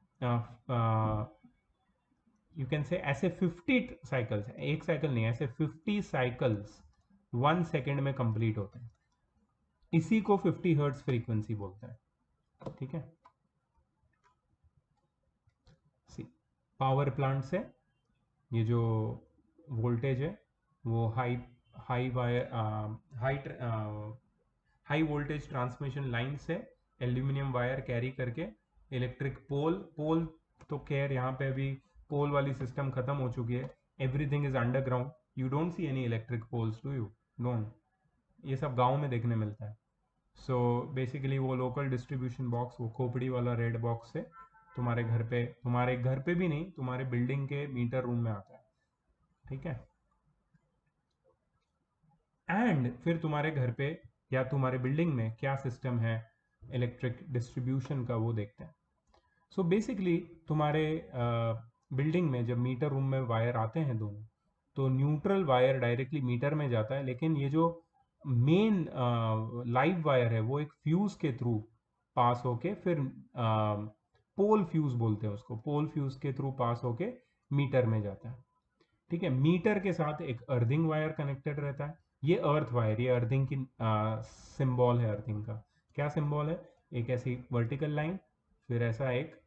यू कैन से ऐसे fifty साइकिल्स, एक साइकिल नहीं, ऐसे fifty साइकिल्स वन सेकेंड में कंप्लीट होते हैं। इसी को fifty हर्ट्ज फ्रीक्वेंसी बोलते हैं। ठीक है, सी पावर प्लांट से ये जो वोल्टेज है वो high high wire high high voltage transmission line से एल्यूमिनियम वायर कैरी करके इलेक्ट्रिक पोल पोल तो खैर यहाँ पे अभी पोल वाली सिस्टम खत्म हो चुकी है, everything is underground, you don't see any electric poles, do you? Don't, ये सब गांव में देखने मिलता है। सो बेसिकली वो लोकल डिस्ट्रीब्यूशन बॉक्स, वो खोपड़ी वाला रेड बॉक्स से तुम्हारे घर पे, तुम्हारे घर पे भी नहीं, तुम्हारे बिल्डिंग के मीटर रूम में आता है। ठीक है, एंड फिर तुम्हारे घर पे या तुम्हारे बिल्डिंग में क्या सिस्टम है इलेक्ट्रिक डिस्ट्रीब्यूशन का, वो देखते हैं। सो so बेसिकली तुम्हारे बिल्डिंग uh, में जब मीटर रूम में वायर आते हैं दोनों, तो न्यूट्रल वायर डायरेक्टली मीटर में जाता है, लेकिन ये जो मेन लाइव वायर है वो एक फ्यूज के थ्रू पास होके फिर पोल uh, फ्यूज बोलते हैं उसको, पोल फ्यूज के थ्रू पास होके मीटर में जाता है। ठीक है, मीटर के साथ एक अर्थिंग वायर कनेक्टेड रहता है, ये अर्थ वायर, ये अर्थिंग की सिंबल है। अर्थिंग का क्या सिंबल है? एक ऐसी वर्टिकल लाइन, फिर ऐसा एक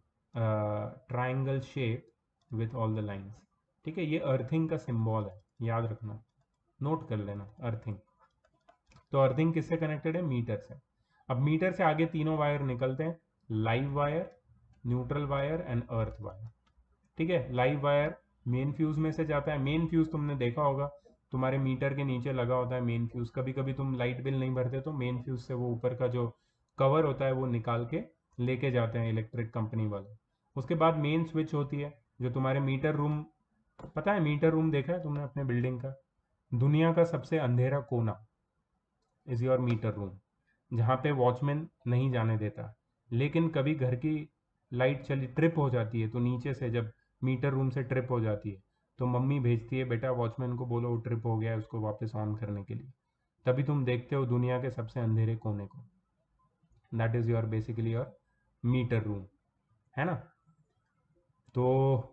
triangle shape with all the lines. ठीक है, ये अर्थिंग का सिंबल है, याद रखना, नोट कर लेना अर्थिंग। तो अर्थिंग किससे कनेक्टेड है? मीटर से। अब मीटर से आगे तीनों वायर निकलते हैं, live wire, neutral wire and earth wire. ठीक है, लाइव वायर मेन फ्यूज में से जाता है। मेन फ्यूज तुमने देखा होगा, तुम्हारे मीटर के नीचे लगा होता है मेन फ्यूज। कभी कभी तुम लाइट बिल नहीं भरते तो मेन फ्यूज से वो ऊपर का जो कवर होता है वो निकाल के लेके जाते हैं इलेक्ट्रिक कंपनी वाले। उसके बाद मेन स्विच होती है जो तुम्हारे मीटर रूम, पता है मीटर रूम देखा है तुमने अपने बिल्डिंग का? दुनिया का सबसे अंधेरा कोना इज योर मीटर रूम, जहाँ पे वॉचमैन नहीं जाने देता। लेकिन कभी घर की लाइट चली ट्रिप हो जाती है, तो नीचे से जब मीटर रूम से ट्रिप हो जाती है तो मम्मी भेजती है, बेटा वॉचमैन को बोलो वो ट्रिप हो गया है, उसको वापस ऑन करने के लिए। तभी तुम देखते हो दुनिया के सबसे अंधेरे कोने को। That is your basically your meter room, है ना? तो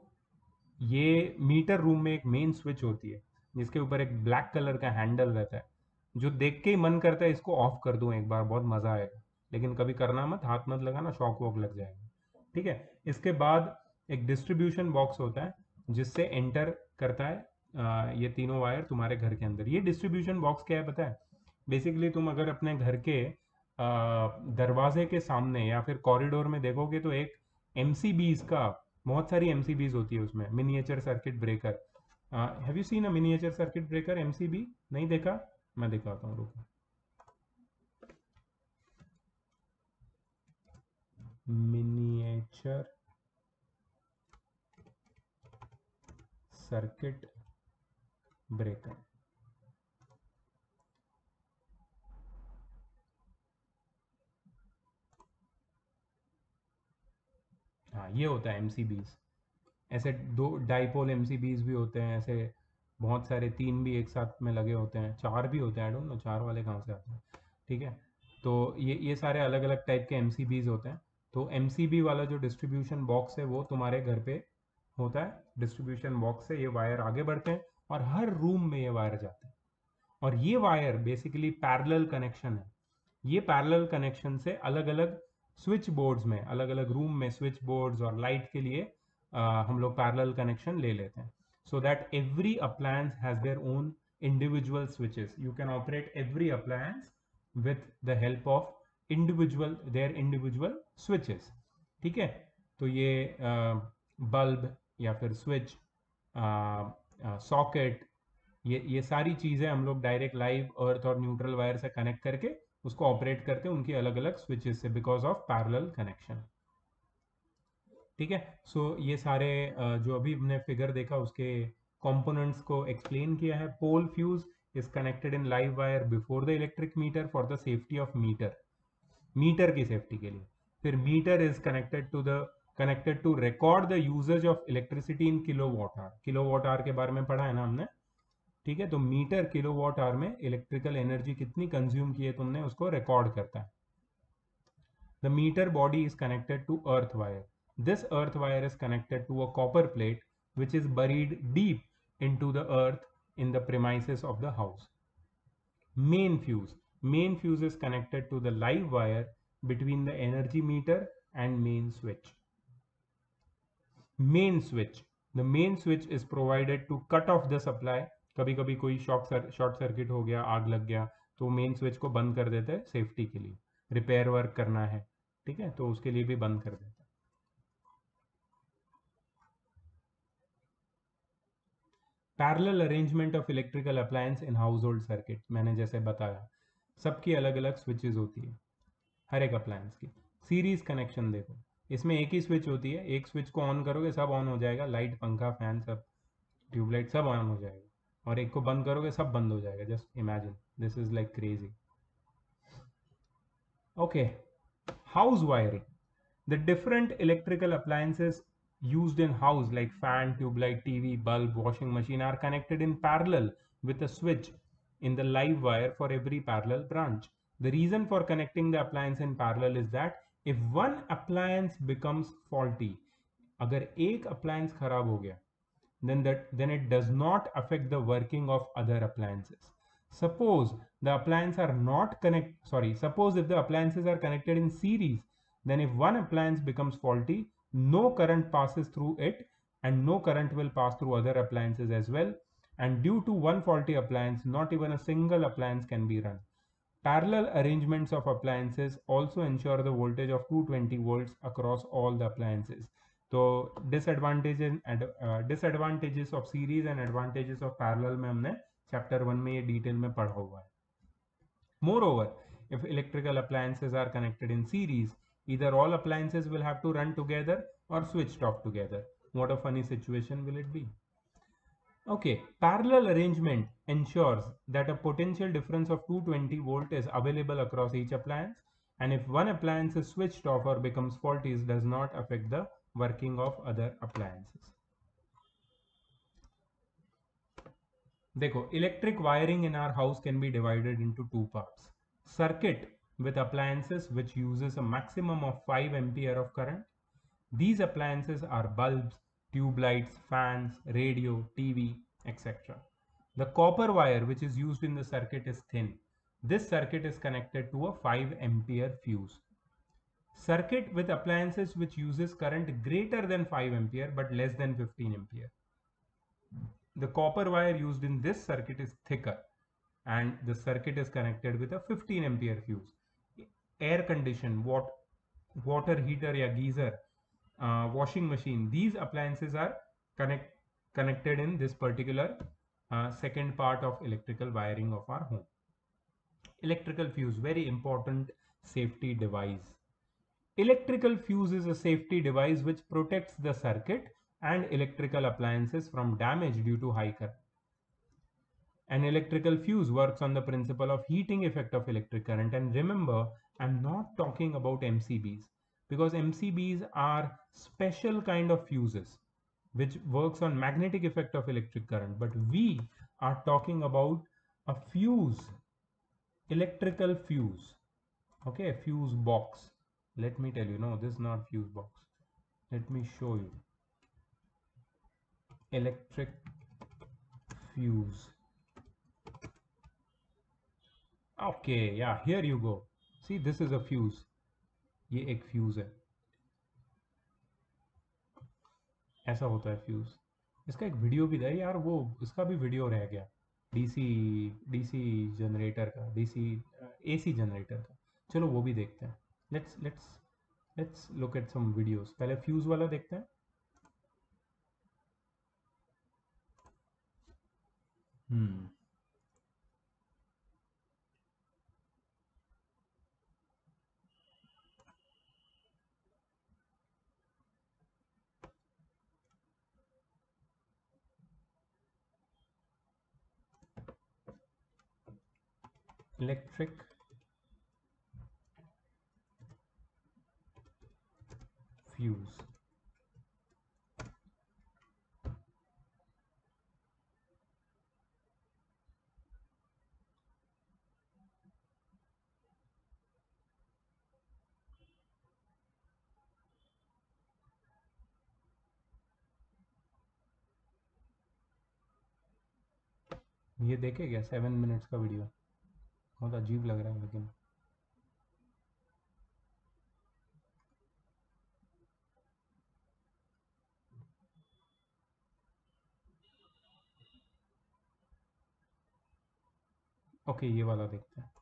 ये मीटर रूम में एक मेन स्विच होती है जिसके ऊपर एक ब्लैक कलर का हैंडल रहता है, जो देख के ही मन करता है इसको ऑफ कर दूं एक बार, बहुत मजा आएगा। लेकिन कभी करना मत, हाथ मत लगाना, शॉक वॉक लग जाएगा। ठीक है, इसके बाद एक डिस्ट्रीब्यूशन बॉक्स होता है जिससे एंटर करता है आ, ये तीनों वायर तुम्हारे घर के अंदर। ये डिस्ट्रीब्यूशन बॉक्स क्या है पता है? बेसिकली तुम अगर अपने घर के आ, दरवाजे के सामने या फिर कॉरिडोर में देखोगे तो एक एमसीबीज का, बहुत सारी एमसीबीज होती है उसमें, miniature circuit breaker. Have you seen a miniature circuit breaker, MCB? नहीं देखा? मैं दिखाता हूँ, रुको। मिनिएचर सर्किट ब्रेकर, हाँ ये होता है एमसीबीज। ऐसे दो डाइपोल एमसीबीज भी होते हैं, ऐसे बहुत सारे, तीन भी एक साथ में लगे होते हैं, चार भी होते हैं, आई डोंट नो चार वाले कहाँ से आते हैं। ठीक है, तो ये ये सारे अलग अलग टाइप के एमसीबीज होते हैं तो एमसीबी वाला जो डिस्ट्रीब्यूशन बॉक्स है वो तुम्हारे घर पे होता है। डिस्ट्रीब्यूशन बॉक्स से ये वायर आगे बढ़ते हैं और हर रूम में ये वायर जाते हैं, और ये वायर बेसिकली पैरेलल कनेक्शन है। ये पैरेलल कनेक्शन से अलग अलग स्विच बोर्ड्स में, अलग अलग रूम में स्विच बोर्ड्स और लाइट के लिए आ, हम लोग पैरेलल कनेक्शन ले लेते हैं, so that every appliance has their own individual switches. You can operate every appliance with the help of individual their individual switches. ठीक है, तो ये बल्ब या फिर स्विच, सॉकेट, ये ये सारी चीज़ें हम लोग डायरेक्ट लाइव अर्थ और न्यूट्रल वायर से कनेक्ट करके उसको ऑपरेट करते हैं उनकी अलग अलग स्विचेस से, बिकॉज ऑफ पैरेलल कनेक्शन। ठीक है, सो so ये सारे जो अभी हमने फिगर देखा उसके कंपोनेंट्स को एक्सप्लेन किया है। Pole fuse is connected in live wire before the electric meter for the safety of meter, meter की सेफ्टी के लिए। फिर meter is connected to the connected to record the usages of electricity in kilowatt hour. Kilowatt hour के बारे में पढ़ा है ना हमने, ठीक है। तो मीटर किलो वॉट आवर में इलेक्ट्रिकल एनर्जी कितनी कंज्यूम की है तुमने उसको रिकॉर्ड करता है। The meter body is connected to earth wire. This earth wire is connected to a copper plate which is buried deep into the earth in the premises of the house. Main fuse. Main fuse is connected to the live wire between the energy meter and main switch. Main switch. The main switch is provided to cut off the supply. कभी कभी कोई short short circuit हो गया, आग लग गया, तो main switch को बंद कर देते हैं सेफ्टी के लिए। रिपेयर वर्क करना है, ठीक है, तो उसके लिए भी बंद कर देते हैं। Parallel arrangement of electrical appliance in household circuit, मैंने जैसे बताया सबकी अलग अलग स्विचेस होती है हर एक अप्लायंस की। सीरीज कनेक्शन देखो, इसमें एक ही स्विच होती है, एक स्विच को ऑन करोगे सब ऑन हो जाएगा, लाइट, पंखा, फैन, सब ट्यूबलाइट सब ऑन हो जाएगा, और एक को बंद करोगे सब बंद हो जाएगा। Just imagine, this is like crazy. Okay, house wiring. The different electrical appliances used in house like fan, tube light, T V, bulb, washing machine are connected in parallel with a switch in the live wire for every parallel branch. The reason for connecting the appliance in parallel is that if one appliance becomes faulty, अगर एक appliance खराब हो गया, then that then it does not affect the working of other appliances. Suppose the appliances are not connect sorry suppose if the appliances are connected in series, then if one appliance becomes faulty, no current passes through it and no current will pass through other appliances as well, and due to one faulty appliance not even a single appliance can be run. Parallel arrangements of appliances also ensure the voltage of two hundred twenty volts across all the appliances. तो disadvantages and uh, disadvantages of series and advantages of parallel में हमने chapter one में ये detail में पढ़ा हुआ है। Moreover, if electrical appliances are connected in series, either all appliances will have to run together or switched off together. What a funny situation will it be? Okay, parallel arrangement ensures that a potential difference of two hundred twenty volt is available across each appliance, and if one appliance is switched off or becomes faulty, it does not affect the working of other appliances. देखो, electric wiring in our house can be divided into two parts. Circuit with appliances which uses a maximum of five ampere of current. These appliances are bulbs, tube lights, fans, radio, T V, et cetera. The copper wire which is used in the circuit is thin. This circuit is connected to a five ampere fuse. Circuit with appliances which uses current greater than five ampere but less than fifteen ampere. The copper wire used in this circuit is thicker and the circuit is connected with a fifteen ampere fuse. Air condition, what, water heater या geyser, uh, washing machine, these appliances are connect, connected in this particular uh, second part of electrical wiring of our home. Electrical fuse, very important safety device. Electrical fuse is a safety device which protects the circuit and electrical appliances from damage due to high current. An electrical fuse works on the principle of heating effect of electric current. And remember, I'm not talking about M C Bs, because M C Bs are special kind of fuses which works on magnetic effect of electric current. But we are talking about a fuse, electrical fuse, okay, fuse box. let me tell you, no, this is not fuse box. Let me show you. Electric fuse. Okay, yeah, here you go. See, this is a fuse. ये एक fuse है, ऐसा होता है fuse. इसका एक video भी था यार, वो इसका भी वीडियो रह गया, डीसी डीसी जनरेटर का, डीसी एसी जनरेटर का. चलो वो भी देखते हैं. Let's let's let's look at some videos. पहले फ्यूज वाला देखते हैं. Hmm electric fuse. ये देखे क्या, सेवन मिनट्स का वीडियो, बहुत अजीब लग रहा है लेकिन. ओके, ये वाला देखते हैं.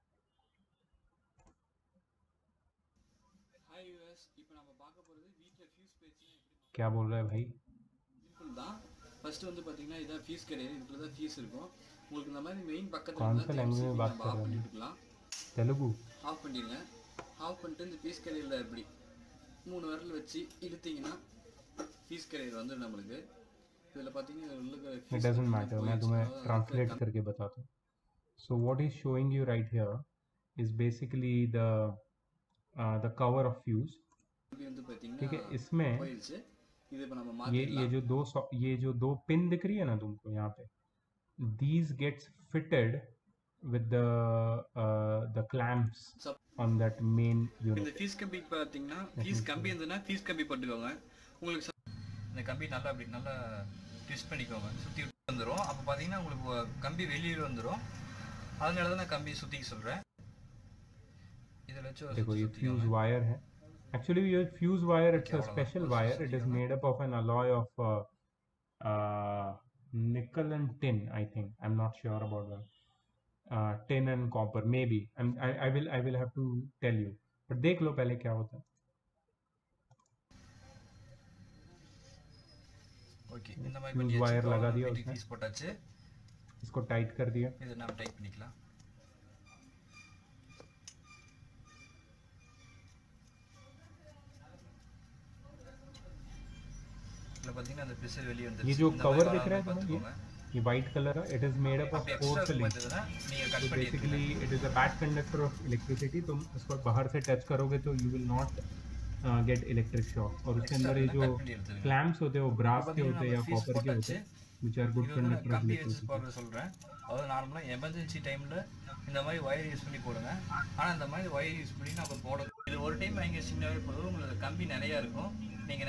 क्या बोल रहा है भाई? फर्स्ट வந்து பாத்தீங்கன்னா இத ஃபீஸ் கிடையாது, இதுல தான் ஃபீஸ் இருக்கும். உங்களுக்கு இந்த மாதிரி மெயின் பக்கத்துல कौन सा लैंग्वेज में बात कर रहे हैं? तेलुगु. ஆஃப் பண்ணிடுங்க. ஆஃப் பண்ணிட்டு இந்த ஃபீஸ் கரியர்ல இப்படி மூணு விரல் வச்சு இழுத்தீங்கன்னா ஃபீஸ் கரியர் வந்து நம்மளுக்கு இதுல பாத்தீங்கன்னா உள்ள इट डजंट मैटर, मैं तुम्हें ट्रांसलेट करके बताता हूं. So what is showing you right here is basically the the cover of fuse. ठीक है, इसमें ये ये जो दो ये जो दो पिन दिख रही है ना तुमको यहाँ पे, these gets fitted with the uh, the clamps on that main unit. இந்த ஃபீஸ் கம்பி பாத்தீங்கன்னா ஃபீஸ் கம்பி இருந்தனா ஃபீஸ் கம்பி போட்டுக்கோங்க. உங்களுக்கு இந்த கம்பி நல்லா அப்படி நல்லா ட்விஸ்ட் பண்ணிக்கோங்க, சுத்தி வந்துரும். அப்ப பாத்தீங்கன்னா உங்களுக்கு கம்பி வெளியில வந்துரும். அதனால தான் நான் கம்பி சுத்திக்க சொல்றேன். இதல வச்சு देखो ये फ्यूज वायर है. Actually, your fuse wire, it's a special wire. It is made up of an alloy of uh, uh, nickel and tin. I think I'm not sure about that. Uh, tin and copper, maybe. I'm, I I will I will have to tell you. But देख लो पहले क्या होता है. Okay, இந்த மாதிரி பண்ணி wire लगा दिया उसने. फीस போட்டாச்சு. इसको टाइट कर दिया. இத நாம டைட் பண்ணிக்கலாம். ये जो कवर दिख रहा है तुम्हें, ये ये वाइट कलर है. It is made up of four fillings. तो basically it is a bad conductor of electricity. तुम इसको बाहर से टच करोगे तो you will not get electric shock. और उसके अंदर ये जो क्लैम्प्स होते हैं वो ब्रास के होते हैं या कॉपर के होते हैं, which are good conductor of electricity. சொல்றேன். அது நார்மலா எமர்ஜென்சி டைம்ல இந்த மாதிரி வயர் யூஸ் பண்ணி போடுங்க. ஆனா இந்த மாதிரி வயர் யூஸ் பண்ணி நம்ம போட இது ஒரு டைம் வாங்கி சின்னவே போடுறது, உங்களுக்கு கம்பி நிறைய இருக்கும். நீங்க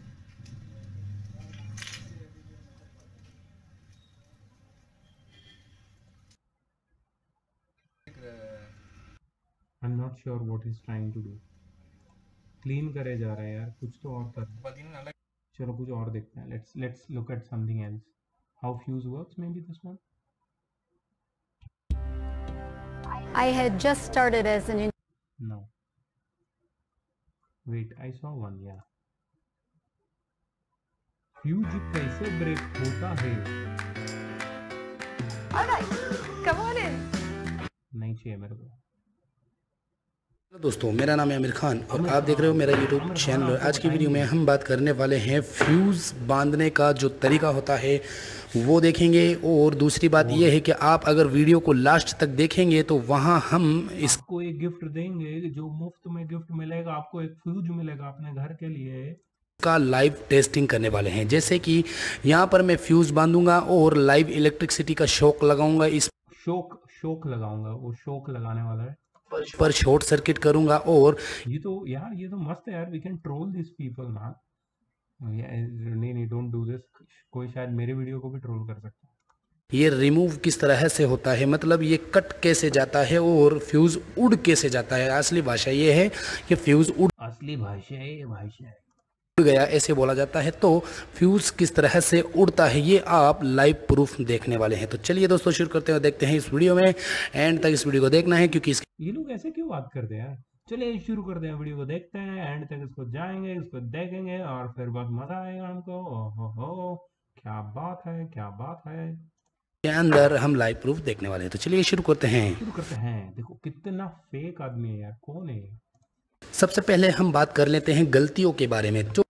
I'm not sure what he's trying to do. Clean करे जा रहा है यार, कुछ तो और कर. चलो कुछ और देखते हैं. Let's let's look at something else. How fuse works? Maybe this one. I had just started as an. No. Wait, I saw one. Yeah. Fuse कैसे break होता है? All right, come on in. नहीं चाहिए मेरे को. दोस्तों, मेरा नाम है आमिर खान और आप देख रहे हो मेरा यूट्यूब चैनल. आज की वीडियो में हम बात करने वाले हैं फ्यूज़ बांधने का जो तरीका होता है वो देखेंगे. और दूसरी बात यह है कि आप अगर वीडियो को लास्ट तक देखेंगे तो वहां हम इसको एक गिफ्ट देंगे, जो मुफ्त में गिफ्ट मिलेगा आपको, एक फ्यूज मिलेगा अपने घर के लिए. का लाइव टेस्टिंग करने वाले हैं. जैसे कि यहाँ पर मैं फ्यूज़ बांधूंगा और लाइव इलेक्ट्रिसिटी का शॉक लगाऊंगा. इस शॉक शॉक लगाऊंगा, वो शॉक लगाने वाला है. पर शॉर्ट सर्किट करूंगा और ये तो यार ये तो मस्त है यार, we can troll this people man. नहीं नहीं डोंट डू दिस, कोई शायद मेरे वीडियो को भी ट्रोल कर सकता है। ये रिमूव किस तरह से होता है, मतलब ये कट कैसे जाता है और फ्यूज़ उड़ कैसे जाता है। असली भाषा ये है कि फ्यूज़ उड़ असली भाषा है ये भाषा है। गया ऐसे बोला जाता है। तो फ्यूज़ किस तरह से उड़ता है ये आप लाइव प्रूफ देखने वाले हैं। तो चलिए दोस्तों शुरू करते हैं, देखते हैं इस वीडियो में, एंड तक इस वीडियो को देखना है क्योंकि इसके ये लोग ऐसे क्यों बात करते हैं यार। चलिए शुरू करते हैं, वीडियो को देखते हैं, एंड तक इसको जाएंगे, इसको देखेंगे और फिर बहुत मजा आएगा हमको। ओहो हो क्या बात है, क्या बात है। के अंदर हम लाइव प्रूफ देखने वाले हैं। तो चलिए शुरू करते हैं। शुरू करते हैं। देखो कितना फेक आदमी है यार, कौन है। सबसे पहले हम बात कर लेते हैं गलतियों के बारे में। जो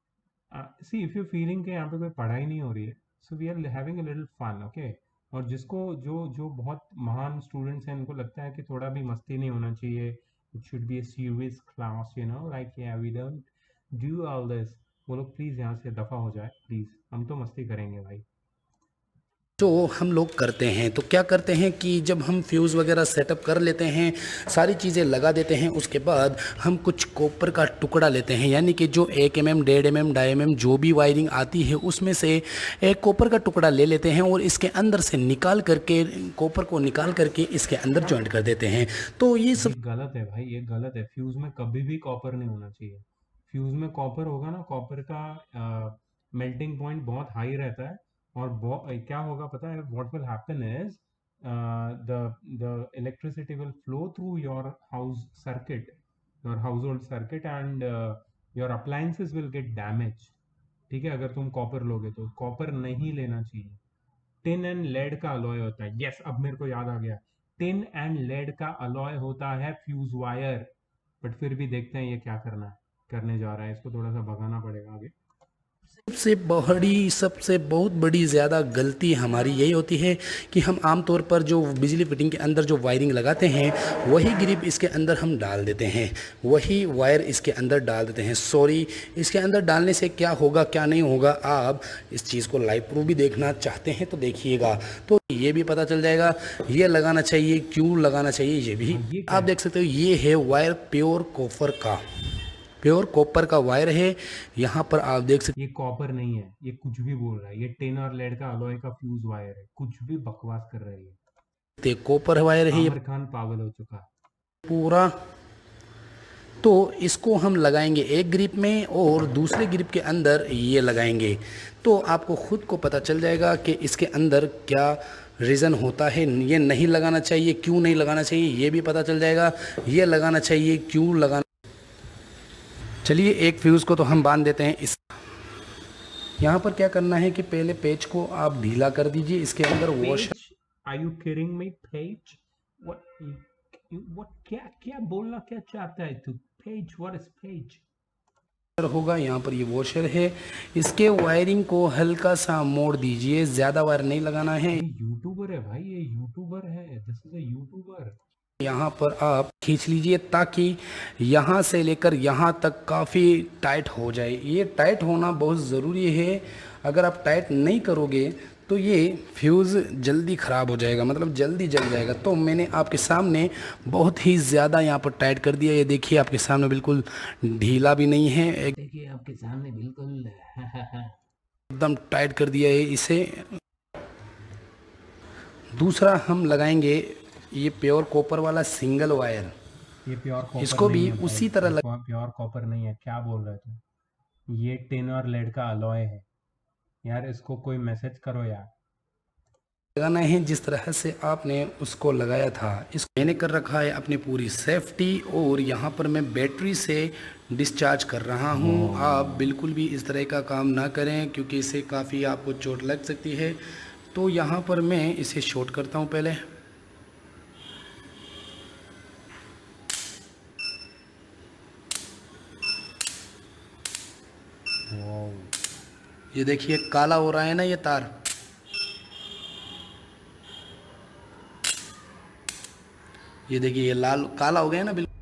सी इफ यू फीलिंग के यहाँ पे कोई पढ़ाई नहीं हो रही है, so we are having a little fun, okay. और जिसको जो जो बहुत महान स्टूडेंट्स हैं उनको लगता है कि थोड़ा भी मस्ती नहीं होना चाहिए, it should be a serious class, you know, like yeah we don't do all this. वो लोग प्लीज़ यहाँ से दफ़ा हो जाए प्लीज़, हम तो मस्ती करेंगे भाई। जो हम लोग करते हैं, तो क्या करते हैं कि जब हम फ्यूज़ वगैरह सेटअप कर लेते हैं, सारी चीज़ें लगा देते हैं, उसके बाद हम कुछ कॉपर का टुकड़ा लेते हैं, यानी कि जो एक एम एम डेढ़ एम एम ढाई एम एम जो भी वायरिंग आती है उसमें से एक कॉपर का टुकड़ा ले लेते हैं और इसके अंदर से निकाल करके कॉपर को निकाल करके इसके अंदर जॉइंट कर देते हैं। तो ये सब गलत है भाई, ये गलत है। फ्यूज़ में कभी भी कॉपर नहीं होना चाहिए। फ्यूज़ में कॉपर होगा ना, कॉपर का मेल्टिंग पॉइंट बहुत हाई रहता है और क्या होगा पता है, what will happen is the the electricity will flow through your house circuit, your household circuit, and your appliances will get damage. ठीक है, अगर तुम कॉपर लोगे तो कॉपर नहीं लेना चाहिए। टिन एंड लेड का अलॉय होता है। यस, अब मेरे को याद आ गया, टिन एंड लेड का अलॉय होता है फ्यूज वायर। बट फिर भी देखते हैं ये क्या करना है, करने जा रहा है। इसको थोड़ा सा भगाना पड़ेगा आगे। सबसे बड़ी सबसे बहुत बड़ी ज़्यादा गलती हमारी यही होती है कि हम आमतौर पर जो बिजली फिटिंग के अंदर जो वायरिंग लगाते हैं वही ग्रिप इसके अंदर हम डाल देते हैं, वही वायर इसके अंदर डाल देते हैं। सॉरी, इसके अंदर डालने से क्या होगा क्या नहीं होगा, आप इस चीज़ को लाइव प्रूफ भी देखना चाहते हैं तो देखिएगा, तो ये भी पता चल जाएगा। ये लगाना चाहिए, क्यों लगाना चाहिए ये भी आप देख सकते हो। ये है वायर प्योर कॉपर का, प्योर कॉपर का वायर है। यहाँ पर आप देख सकते, ये कॉपर नहीं है, ये कुछ भी बोल रहा है, ये टिन और लेड का अलॉय का फ्यूज वायर है, कुछ भी बकवास कर रही है। कॉपर वायर है ये, आमिर खान पागल हो चुका पूरा। तो इसको हम लगाएंगे एक ग्रिप में और दूसरे ग्रिप के अंदर ये लगाएंगे, तो आपको खुद को पता चल जाएगा कि इसके अंदर क्या रीज़न होता है। ये नहीं लगाना चाहिए, क्यों नहीं लगाना चाहिए ये भी पता चल जाएगा। ये लगाना चाहिए, क्यों लगाना। चलिए एक फ्यूज़ को तो हम बांध देते हैं। इस यहाँ पर क्या करना है कि पहले पेच को आप ढीला कर दीजिए, इसके अंदर washer. Are you kidding me page? What what क्या क्या बोलना क्या चाहता है तू? पेज, व्हाट इज पेज होगा। यहाँ पर ये वॉशर है, इसके वायरिंग को हल्का सा मोड़ दीजिए, ज्यादा वायर नहीं लगाना है। यूट्यूबर है भाई, ये यूट्यूबर है, दिस इज अ यूट्यूबर। यहाँ पर आप खींच लीजिए ताकि यहाँ से लेकर यहाँ तक काफ़ी टाइट हो जाए। ये टाइट होना बहुत ज़रूरी है, अगर आप टाइट नहीं करोगे तो ये फ्यूज़ जल्दी ख़राब हो जाएगा, मतलब जल्दी जल जाएगा। तो मैंने आपके सामने बहुत ही ज़्यादा यहाँ पर टाइट कर दिया। ये देखिए आपके सामने बिल्कुल ढीला भी नहीं है, एक देखिए आपके सामने बिल्कुल एकदम टाइट कर दिया है इसे। दूसरा हम लगाएंगे ये प्योर कॉपर वाला सिंगल वायर। ये प्योर कॉपर इसको भी उसी तरह लग... प्योर कॉपर नहीं है, क्या बोल रहे तुम? ये टिन और लेड का अलॉय है यार, इसको कोई मैसेज करो यार। लगाना है जिस तरह से आपने उसको लगाया था। इसको मैंने कर रखा है अपनी पूरी सेफ्टी, और यहाँ पर मैं बैटरी से डिस्चार्ज कर रहा हूँ। आप बिल्कुल भी इस तरह का काम ना करें क्योंकि इससे काफ़ी आपको चोट लग सकती है। तो यहाँ पर मैं इसे शॉर्ट करता हूँ पहले। ये देखिए काला हो रहा है ना ये तार, ये देखिए ये लाल काला हो गया ना बिल्कुल।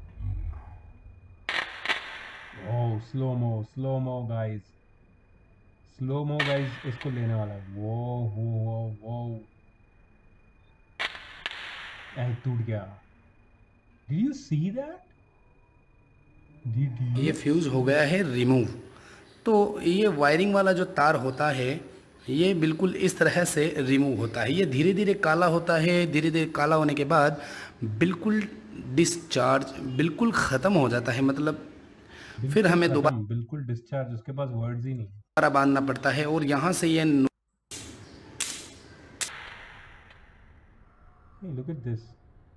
Oh slow mo slow mo guys, slow mo guys, इसको लेने वाला है। वो वो वो वो ऐ टूट गया। Did you see that? Did you? ये फ्यूज़ हो गया है रिमूव। तो ये वायरिंग वाला जो तार होता है ये बिल्कुल इस तरह से रिमूव होता है। ये धीरे धीरे काला होता है, धीरे धीरे काला होने के बाद बिल्कुल डिस्चार्ज बिल्कुल ख़त्म हो जाता है। मतलब फिर हमें दोबारा बिल्कुल डिस्चार्ज, उसके पास वर्ड्स ही नहीं, दोबारा बांधना पड़ता है। और यहाँ से ये hey, look at this.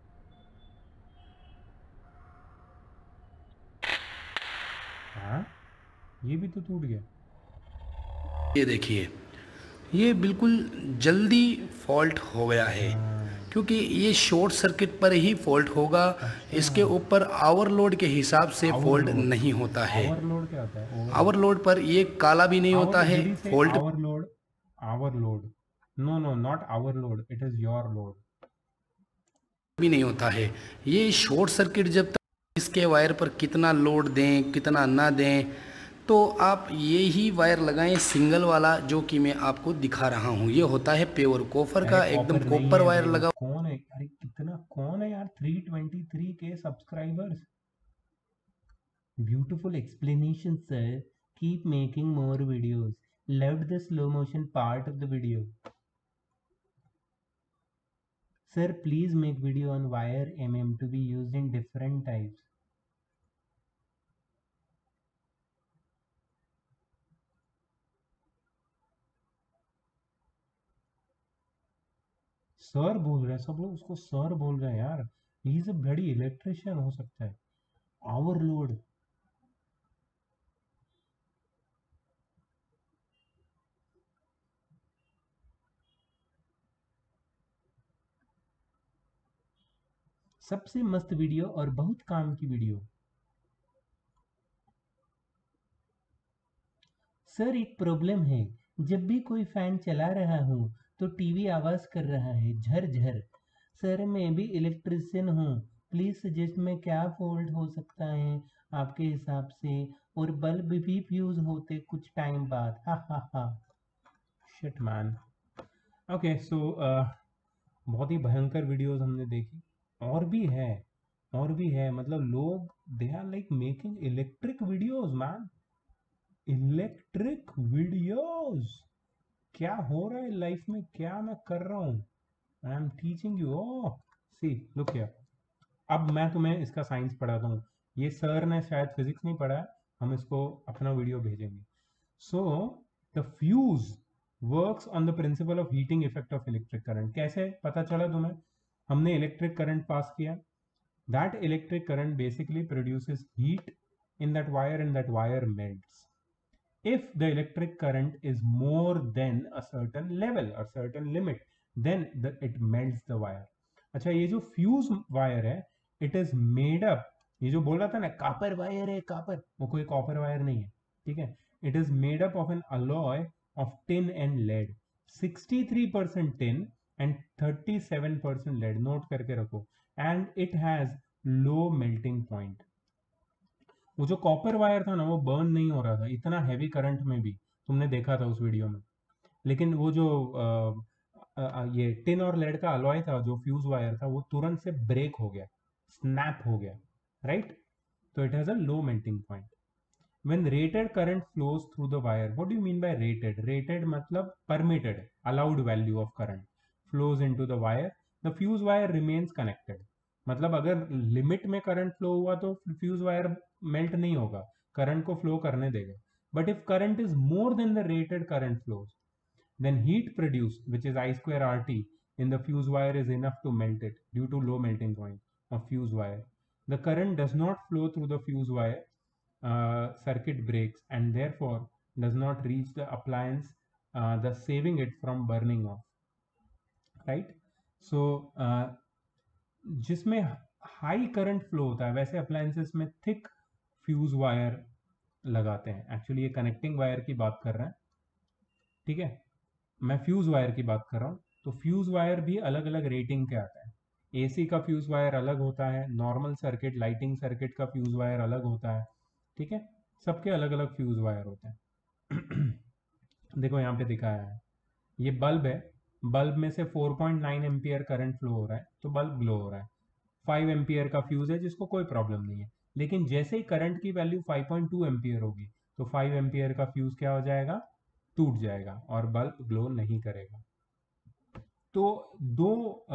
हाँ, ये भी तो टूट गया। ये देखिए ये बिल्कुल जल्दी फॉल्ट हो गया है, क्योंकि ये शॉर्ट सर्किट पर ही फॉल्ट होगा। इसके ऊपर ओवरलोड के हिसाब से फॉल्ट नहीं होता है। ओवरलोड क्या होता है? ओवरलोड पर ये काला भी नहीं होता है fault. Overload, overload, no no not overload, it is your load भी नहीं होता है। ये शॉर्ट सर्किट जब तक इसके वायर पर कितना लोड दें कितना ना दें, तो आप ये ही वायर लगाएं सिंगल वाला जो कि मैं आपको दिखा रहा हूँ। ये होता है प्योर कॉपर का, एकदम कॉपर वायर लगा। कौन है? अरे कितना कौन है यार? तीन सौ तेईस के subscribers. Beautiful explanation sir, keep making more videos, loved the slow motion part of the video. Sir please make video on wire mm to be used in different types. सर बोल रहे हैं, सब लोग उसको सर बोल रहे हैं यार। He is a bloody electrician हो सकता है। ओवरलोड, सबसे मस्त वीडियो और बहुत काम की वीडियो। सर एक प्रॉब्लम है, जब भी कोई फैन चला रहा हूँ तो टीवी आवाज कर रहा है झर झर। सर मैं भी इलेक्ट्रिशियन हूँ, प्लीज सजेस्ट में क्या फॉल्ट हो सकता है आपके हिसाब से, और बल्ब भी फ्यूज होते कुछ टाइम बाद। हा हा हा। Shit man. ओके सो बहुत ही भयंकर वीडियोस हमने देखी, और भी है और भी है। मतलब लोग they are like making electric videos man, electric videos. क्या हो रहा है लाइफ में, क्या मैं कर रहा हूँ? I am teaching you. Oh see look here. अब मैं तुम्हें इसका साइंस पढ़ाता हूँ। ये सर ने शायद फिजिक्स नहीं पढ़ा है, हम इसको अपना वीडियो भेजेंगे। So the fuse works on the principle of heating effect of electric current. कैसे पता चला तुम्हें? हमने इलेक्ट्रिक करंट पास किया, that electric current basically produces heat in that wire and that wire melts. If the electric current is more than a certain level or certain limit, then the, it melts the wire. अच्छा, ये जो fuse wire है, it is made up, ये जो बोल रहा था ना कॉपर वायर है, कॉपर, वो कोई कॉपर वायर नहीं है, ठीक है। It is made up of an alloy of tin and lead, sixty three percent tin and thirty seven percent lead, note करके रखो। And it has low melting point. वो जो कॉपर वायर था ना, वो बर्न नहीं हो रहा था इतना हैवी करंट में भी, तुमने देखा था उस वीडियो में। लेकिन वो जो आ, आ, ये टिन और लेड का अलॉय था, जो फ्यूज वायर था, वो तुरंत से ब्रेक हो गया, स्नैप हो गया, राइट। तो it has a low melting point. When rated current flows through the wire, what do you mean by rated? Rated मतलब permitted, allowed value of current flows into the wire, the fuse wire remains connected. मतलब अगर limit में current flow हुआ तो fuse wire melt नहीं होगा, current को flow करने देगा। But if current is more than the rated current flows, then heat produced, which is I square R T in the fuse wire, is enough to melt it due to low melting point of fuse wire. The current does not flow through the fuse wire, uh, circuit breaks, and therefore does not reach the appliance, uh, thus saving it from burning off, right? So uh, जिसमें high current flow होता है, वैसे appliances में thick fuse wire लगाते हैं। Actually ये connecting wire की बात कर रहे हैं, ठीक है, मैं फ्यूज वायर की बात कर रहा हूँ। तो फ्यूज वायर भी अलग अलग रेटिंग के आता है। एसी का फ्यूज वायर अलग होता है, नॉर्मल सर्किट लाइटिंग सर्किट का फ्यूज वायर अलग होता है, ठीक है, सबके अलग अलग फ्यूज वायर होते हैं। देखो यहाँ पे दिखाया है, ये बल्ब है, बल्ब में से four point nine ampere current flow हो रहा है, तो बल्ब ग्लो हो रहा है। फाइव एम्पियर का फ्यूज है जिसको कोई प्रॉब्लम नहीं है, लेकिन जैसे ही करंट की value five point two ampere होगी तो फाइव एम्पियर का फ्यूज क्या हो जाएगा, टूट जाएगा और बल्ब ग्लो नहीं करेगा। तो दो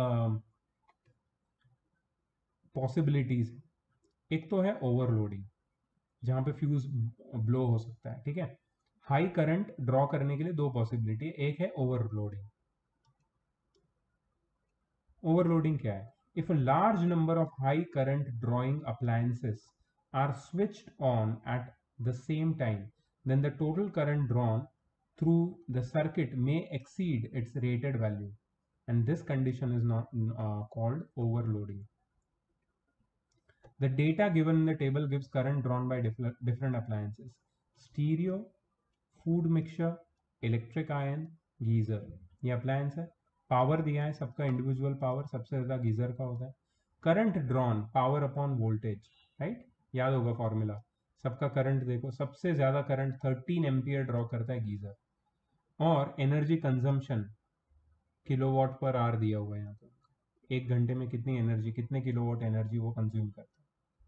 पॉसिबिलिटीज है, एक तो है ओवरलोडिंग जहां पे फ्यूज ब्लो हो सकता है, ठीक है। हाई करंट ड्रॉ करने के लिए दो पॉसिबिलिटी, एक है ओवरलोडिंग। ओवरलोडिंग क्या है? If a large number of high current drawing appliances are switched on at the same time, then the total current drawn through the circuit may exceed its rated value, and this condition is not uh, called overloading. The data given in the table gives current drawn by different, different appliances: stereo, food mixer, electric iron, geyser. ये appliance है। Power दिया है, सबका individual power सबसे ज्यादा geyser का होता है। Current drawn power upon voltage, right, याद होगा फॉर्मूला। सबका करंट देखो, सबसे ज्यादा करंट थर्टीन एम्पियर ड्रॉ करता है गीजर। और energy consumption kilowatt per hour दिया हुआ है यहाँ पे, एक घंटे में कितनी एनर्जी, कितने किलोवाट एनर्जी वो कंज्यूम करता है।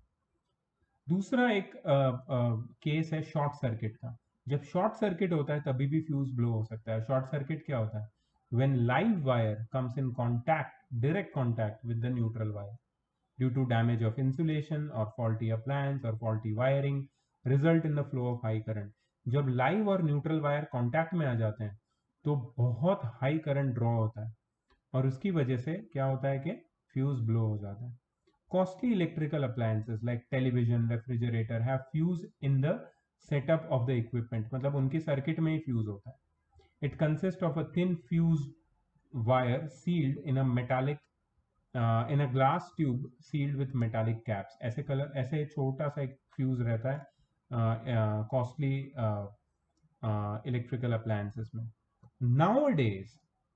दूसरा एक केस है शॉर्ट सर्किट का। जब शॉर्ट सर्किट होता है तभी भी फ्यूज ब्लो हो सकता है। शॉर्ट सर्किट क्या होता है? When live wire comes in contact, direct contact with the neutral wire, due to damage of insulation or faulty appliance or faulty wiring, result in the flow of high current. जब live और neutral wire contact में आ जाते हैं तो बहुत high current draw होता है और उसकी वजह से क्या होता है कि फ्यूज ब्लो हो जाता है। Costly electrical appliances like television, refrigerator have fuse in the setup of the equipment, मतलब उनकी सर्किट में ही फ्यूज होता है। It consists of a thin fuse wire sealed in a metallic uh, in a glass tube sealed with metallic caps. ऐसे colour ऐसे छोटा सा एक फ्यूज रहता है कॉस्टली इलेक्ट्रिकल अप्लायंसेस में। Nowadays,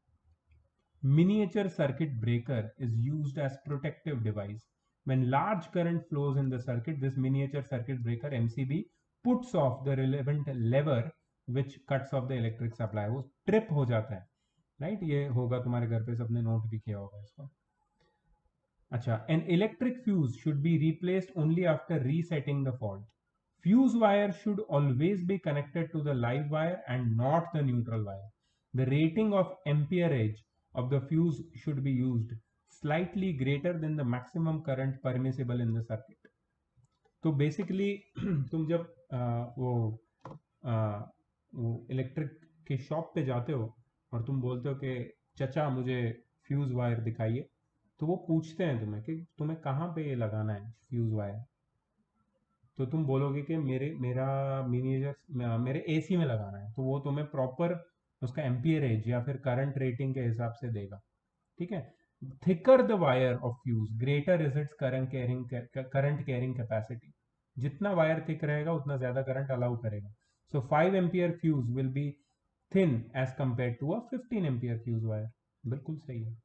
miniature circuit breaker is used as protective device. When large current flows in the circuit, this miniature circuit breaker M C B puts off the relevant lever which cuts off the electric supply. वो trip हो जाता है, right right? ये होगा तुम्हारे घर पे, सबने नोट भी किया होगा इसको। अच्छा, an electric fuse should be replaced only after resetting the fault. Fuse wire should always be connected to the live wire and not the neutral wire. The rating of amperage of the fuse should be used slightly greater than the maximum current permissible in the circuit. तो basically तुम जब आ, वो आ, वो electric के shop पे जाते हो और तुम बोलते हो कि चचा मुझे फ्यूज वायर दिखाइए, तो वो पूछते हैं तुम्हें कि तुम्हें कहाँ पे ये लगाना है फ्यूज वायर। तो तुम बोलोगे कि मेरे मेरा मिनिएचर मेरे एसी में लगाना है, तो वो तुम्हें प्रॉपर उसका एम्पियरेज या फिर करंट रेटिंग के हिसाब से देगा, ठीक है। Thicker the wire of fuse greater is its current carrying current carrying capacity. जितना वायर थिक रहेगा उतना ज्यादा करंट अलाउ करेगा। So five ampere fuse will be thin as compared to a fifteen ampere fuse wire. बिल्कुल सही है।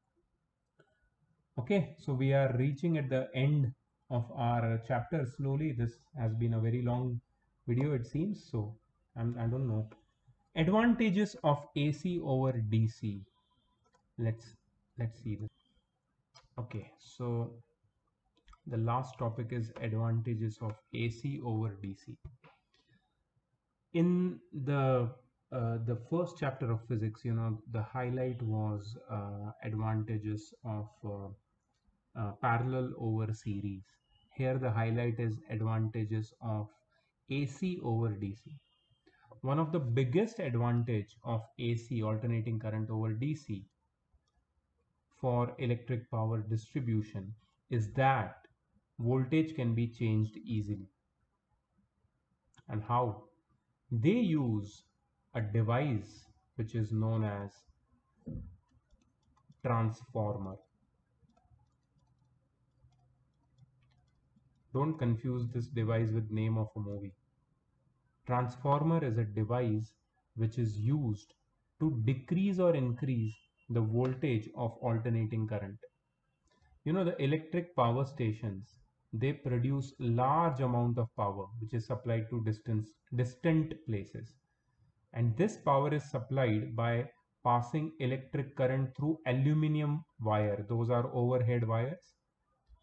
Okay, so we are reaching at the end of our chapter slowly. This has been a very long video, it seems. So I'm, I don't know. Advantages of A C over D C. Let's let's see this. Okay, so the last topic is advantages of A C over D C. In the uh, the first chapter of physics, you know, the highlight was uh, advantages of uh, uh, parallel over series. Here the highlight is advantages of A C over D C. One of the biggest advantage of A C, alternating current over D C, for electric power distribution is that voltage can be changed easily. And how? They use a device which is known as transformer. Don't confuse this device with name of a movie. Transformer is a device which is used to decrease or increase the voltage of alternating current. You know, the electric power stations, they produce large amount of power which is supplied to distance, distant places. And this power is supplied by passing electric current through aluminum wire. Those are overhead wires.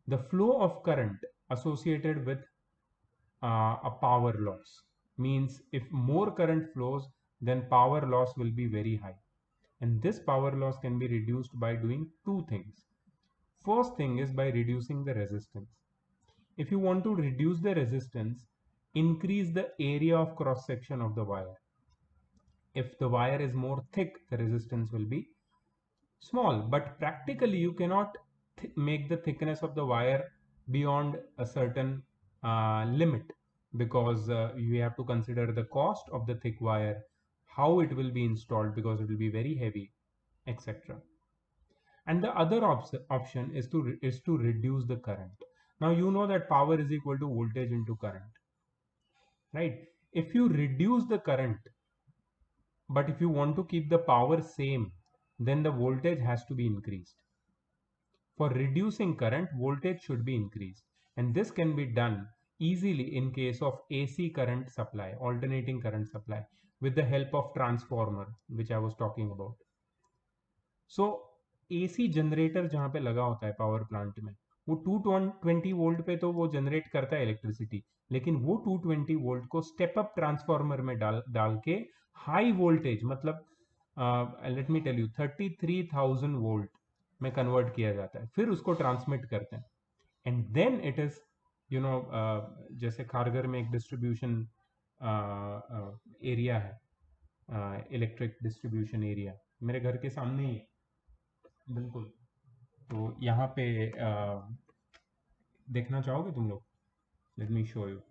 the flow of current associated with uh, a power loss. Means if more current flows, then power loss will be very high. And this power loss can be reduced by doing two things. First thing is by reducing the resistance. If you want to reduce the resistance, increase the area of cross section of the wire. If the wire is more thick, the resistance will be small, but practically you cannot make the thickness of the wire beyond a certain uh, limit, because uh, you have to consider the cost of the thick wire, how it will be installed because it will be very heavy, et cetera. And the other op option is to is to reduce the current. Now you know that power is equal to voltage into current, right? If you reduce the current, but if you want to keep the power same, then the voltage has to be increased. For reducing current, voltage should be increased, and this can be done easily in case of A C current supply, alternating current supply, with the help of transformer, which I was talking about. So A C generator जहाँ पे लगा होता है power plant में, वो two twenty volt पे तो वो जनरेट करता है इलेक्ट्रिसिटी, लेकिन वो टू ट्वेंटी वोल्ट को स्टेप अप ट्रांसफार्मर में डाल डाल के हाई वोल्टेज, मतलब let me tell you thirty three thousand volt में कन्वर्ट किया जाता है, फिर उसको ट्रांसमिट करते हैं, and then it is you know जैसे खारगर में एक डिस्ट्रीब्यूशन एरिया है, इलेक्ट्रिक डिस्ट्रीब्यूशन एरिया मेरे घर के सामने ही है बिल्कुल। तो यहाँ पे आ, देखना चाहोगे तुम लोग? Let me show you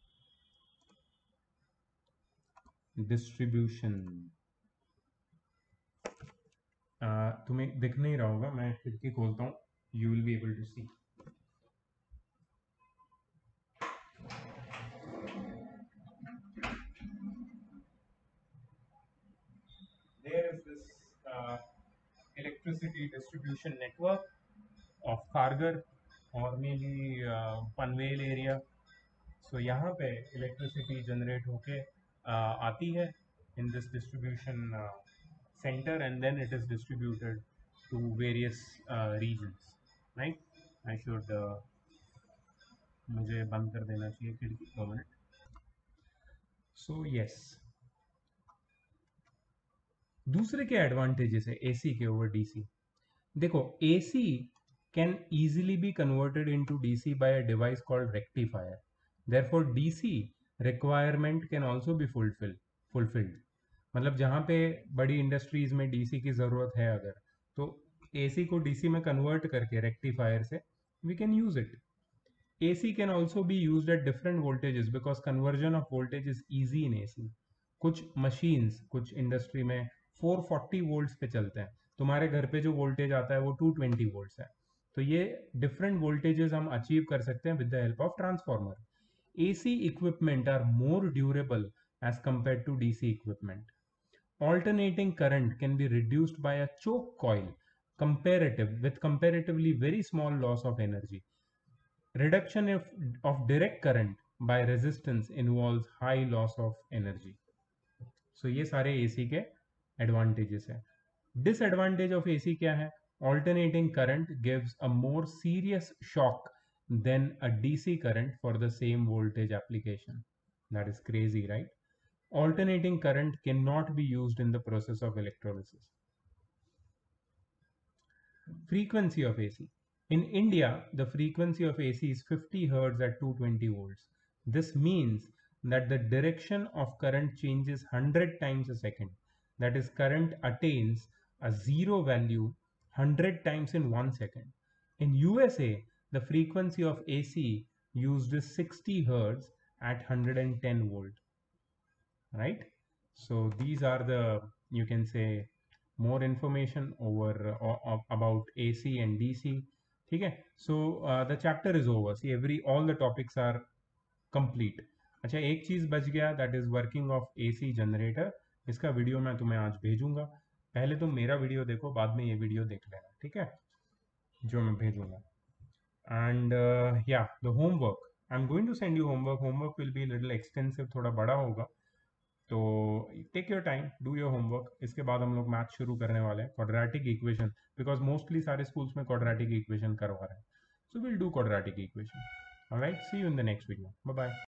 distribution. तुम्हें दिख नहीं रहा होगा, मैं खिड़की खोलता हूँ, you will be able to see. There is this uh, electricity distribution network of Kharghar or maybe uh, Panvel area. So यहाँ पे electricity generate होके uh, आती है in this distribution uh, center, and then it is distributed to various uh, regions, right? I should uh, मुझे बंद कर देना चाहिए खिड़की, दो मिनट। So yes, दूसरे के एडवांटेजेस है एसी के ओवर डीसी। देखो, AC can easily be converted into DC by a device called rectifier, therefore DC requirement can also be fulfil fulfilled. मतलब जहाँ पे बड़ी इंडस्ट्रीज में डीसी की ज़रूरत है अगर, तो एसी को डीसी में कन्वर्ट करके रेक्टिफायर से we can use it. AC can also be used at different voltages because conversion of voltage is easy in AC. कुछ मशीन्स, कुछ इंडस्ट्री में फोर फोर्टी वोल्ट्स पे चलते हैं, तुम्हारे घर पे जो वोल्टेज आता है वो टू ट्वेंटी वोल्ट्स है। तो ये डिफरेंट वोल्टेजेस हम अचीव कर सकते हैं with the help of transformer. AC equipment are more durable as compare to DC equipment. Alternating current can be reduced by a choke coil comparative with comparatively very small loss of energy. Reduction of, of direct current by resistance involves high loss of energy. So ये सारे AC के advantages है। Disadvantage of AC क्या है? Alternating current gives a more serious shock than a D C current for the same voltage application. That is crazy, right? Alternating current cannot be used in the process of electrolysis. Frequency of A C. In India, the frequency of A C is fifty hertz at two hundred twenty volts. This means that the direction of current changes one hundred times a second. That is, current attains a zero value one hundred times in one second. In U S A, the frequency of A C used is sixty hertz at one hundred ten volt. Right? So these are the, you can say, more information over uh, about A C and D C. ठीक है? So uh, the chapter is over. See, every all the topics are complete. अच्छा, एक चीज बच गया, that is working of A C generator. इसका video मैं तुम्हें आज भेजूंगा। पहले तुम मेरा वीडियो देखो, बाद में ये वीडियो देख लेना, ठीक है, जो मैं भेजूंगा। And yeah the homework, I am going to send you homework. Homework will be little extensive, थोड़ा बड़ा होगा, तो take your time, do your homework. इसके बाद हम लोग मैथ शुरू करने वाले हैं, क्वाड्रेटिक इक्वेशन, बिकॉज मोस्टली सारे स्कूल्स में क्वाड्रेटिक इक्वेशन करवा रहे हैं। So we'll do quadratic equation. All right, see you in the next video. Bye bye.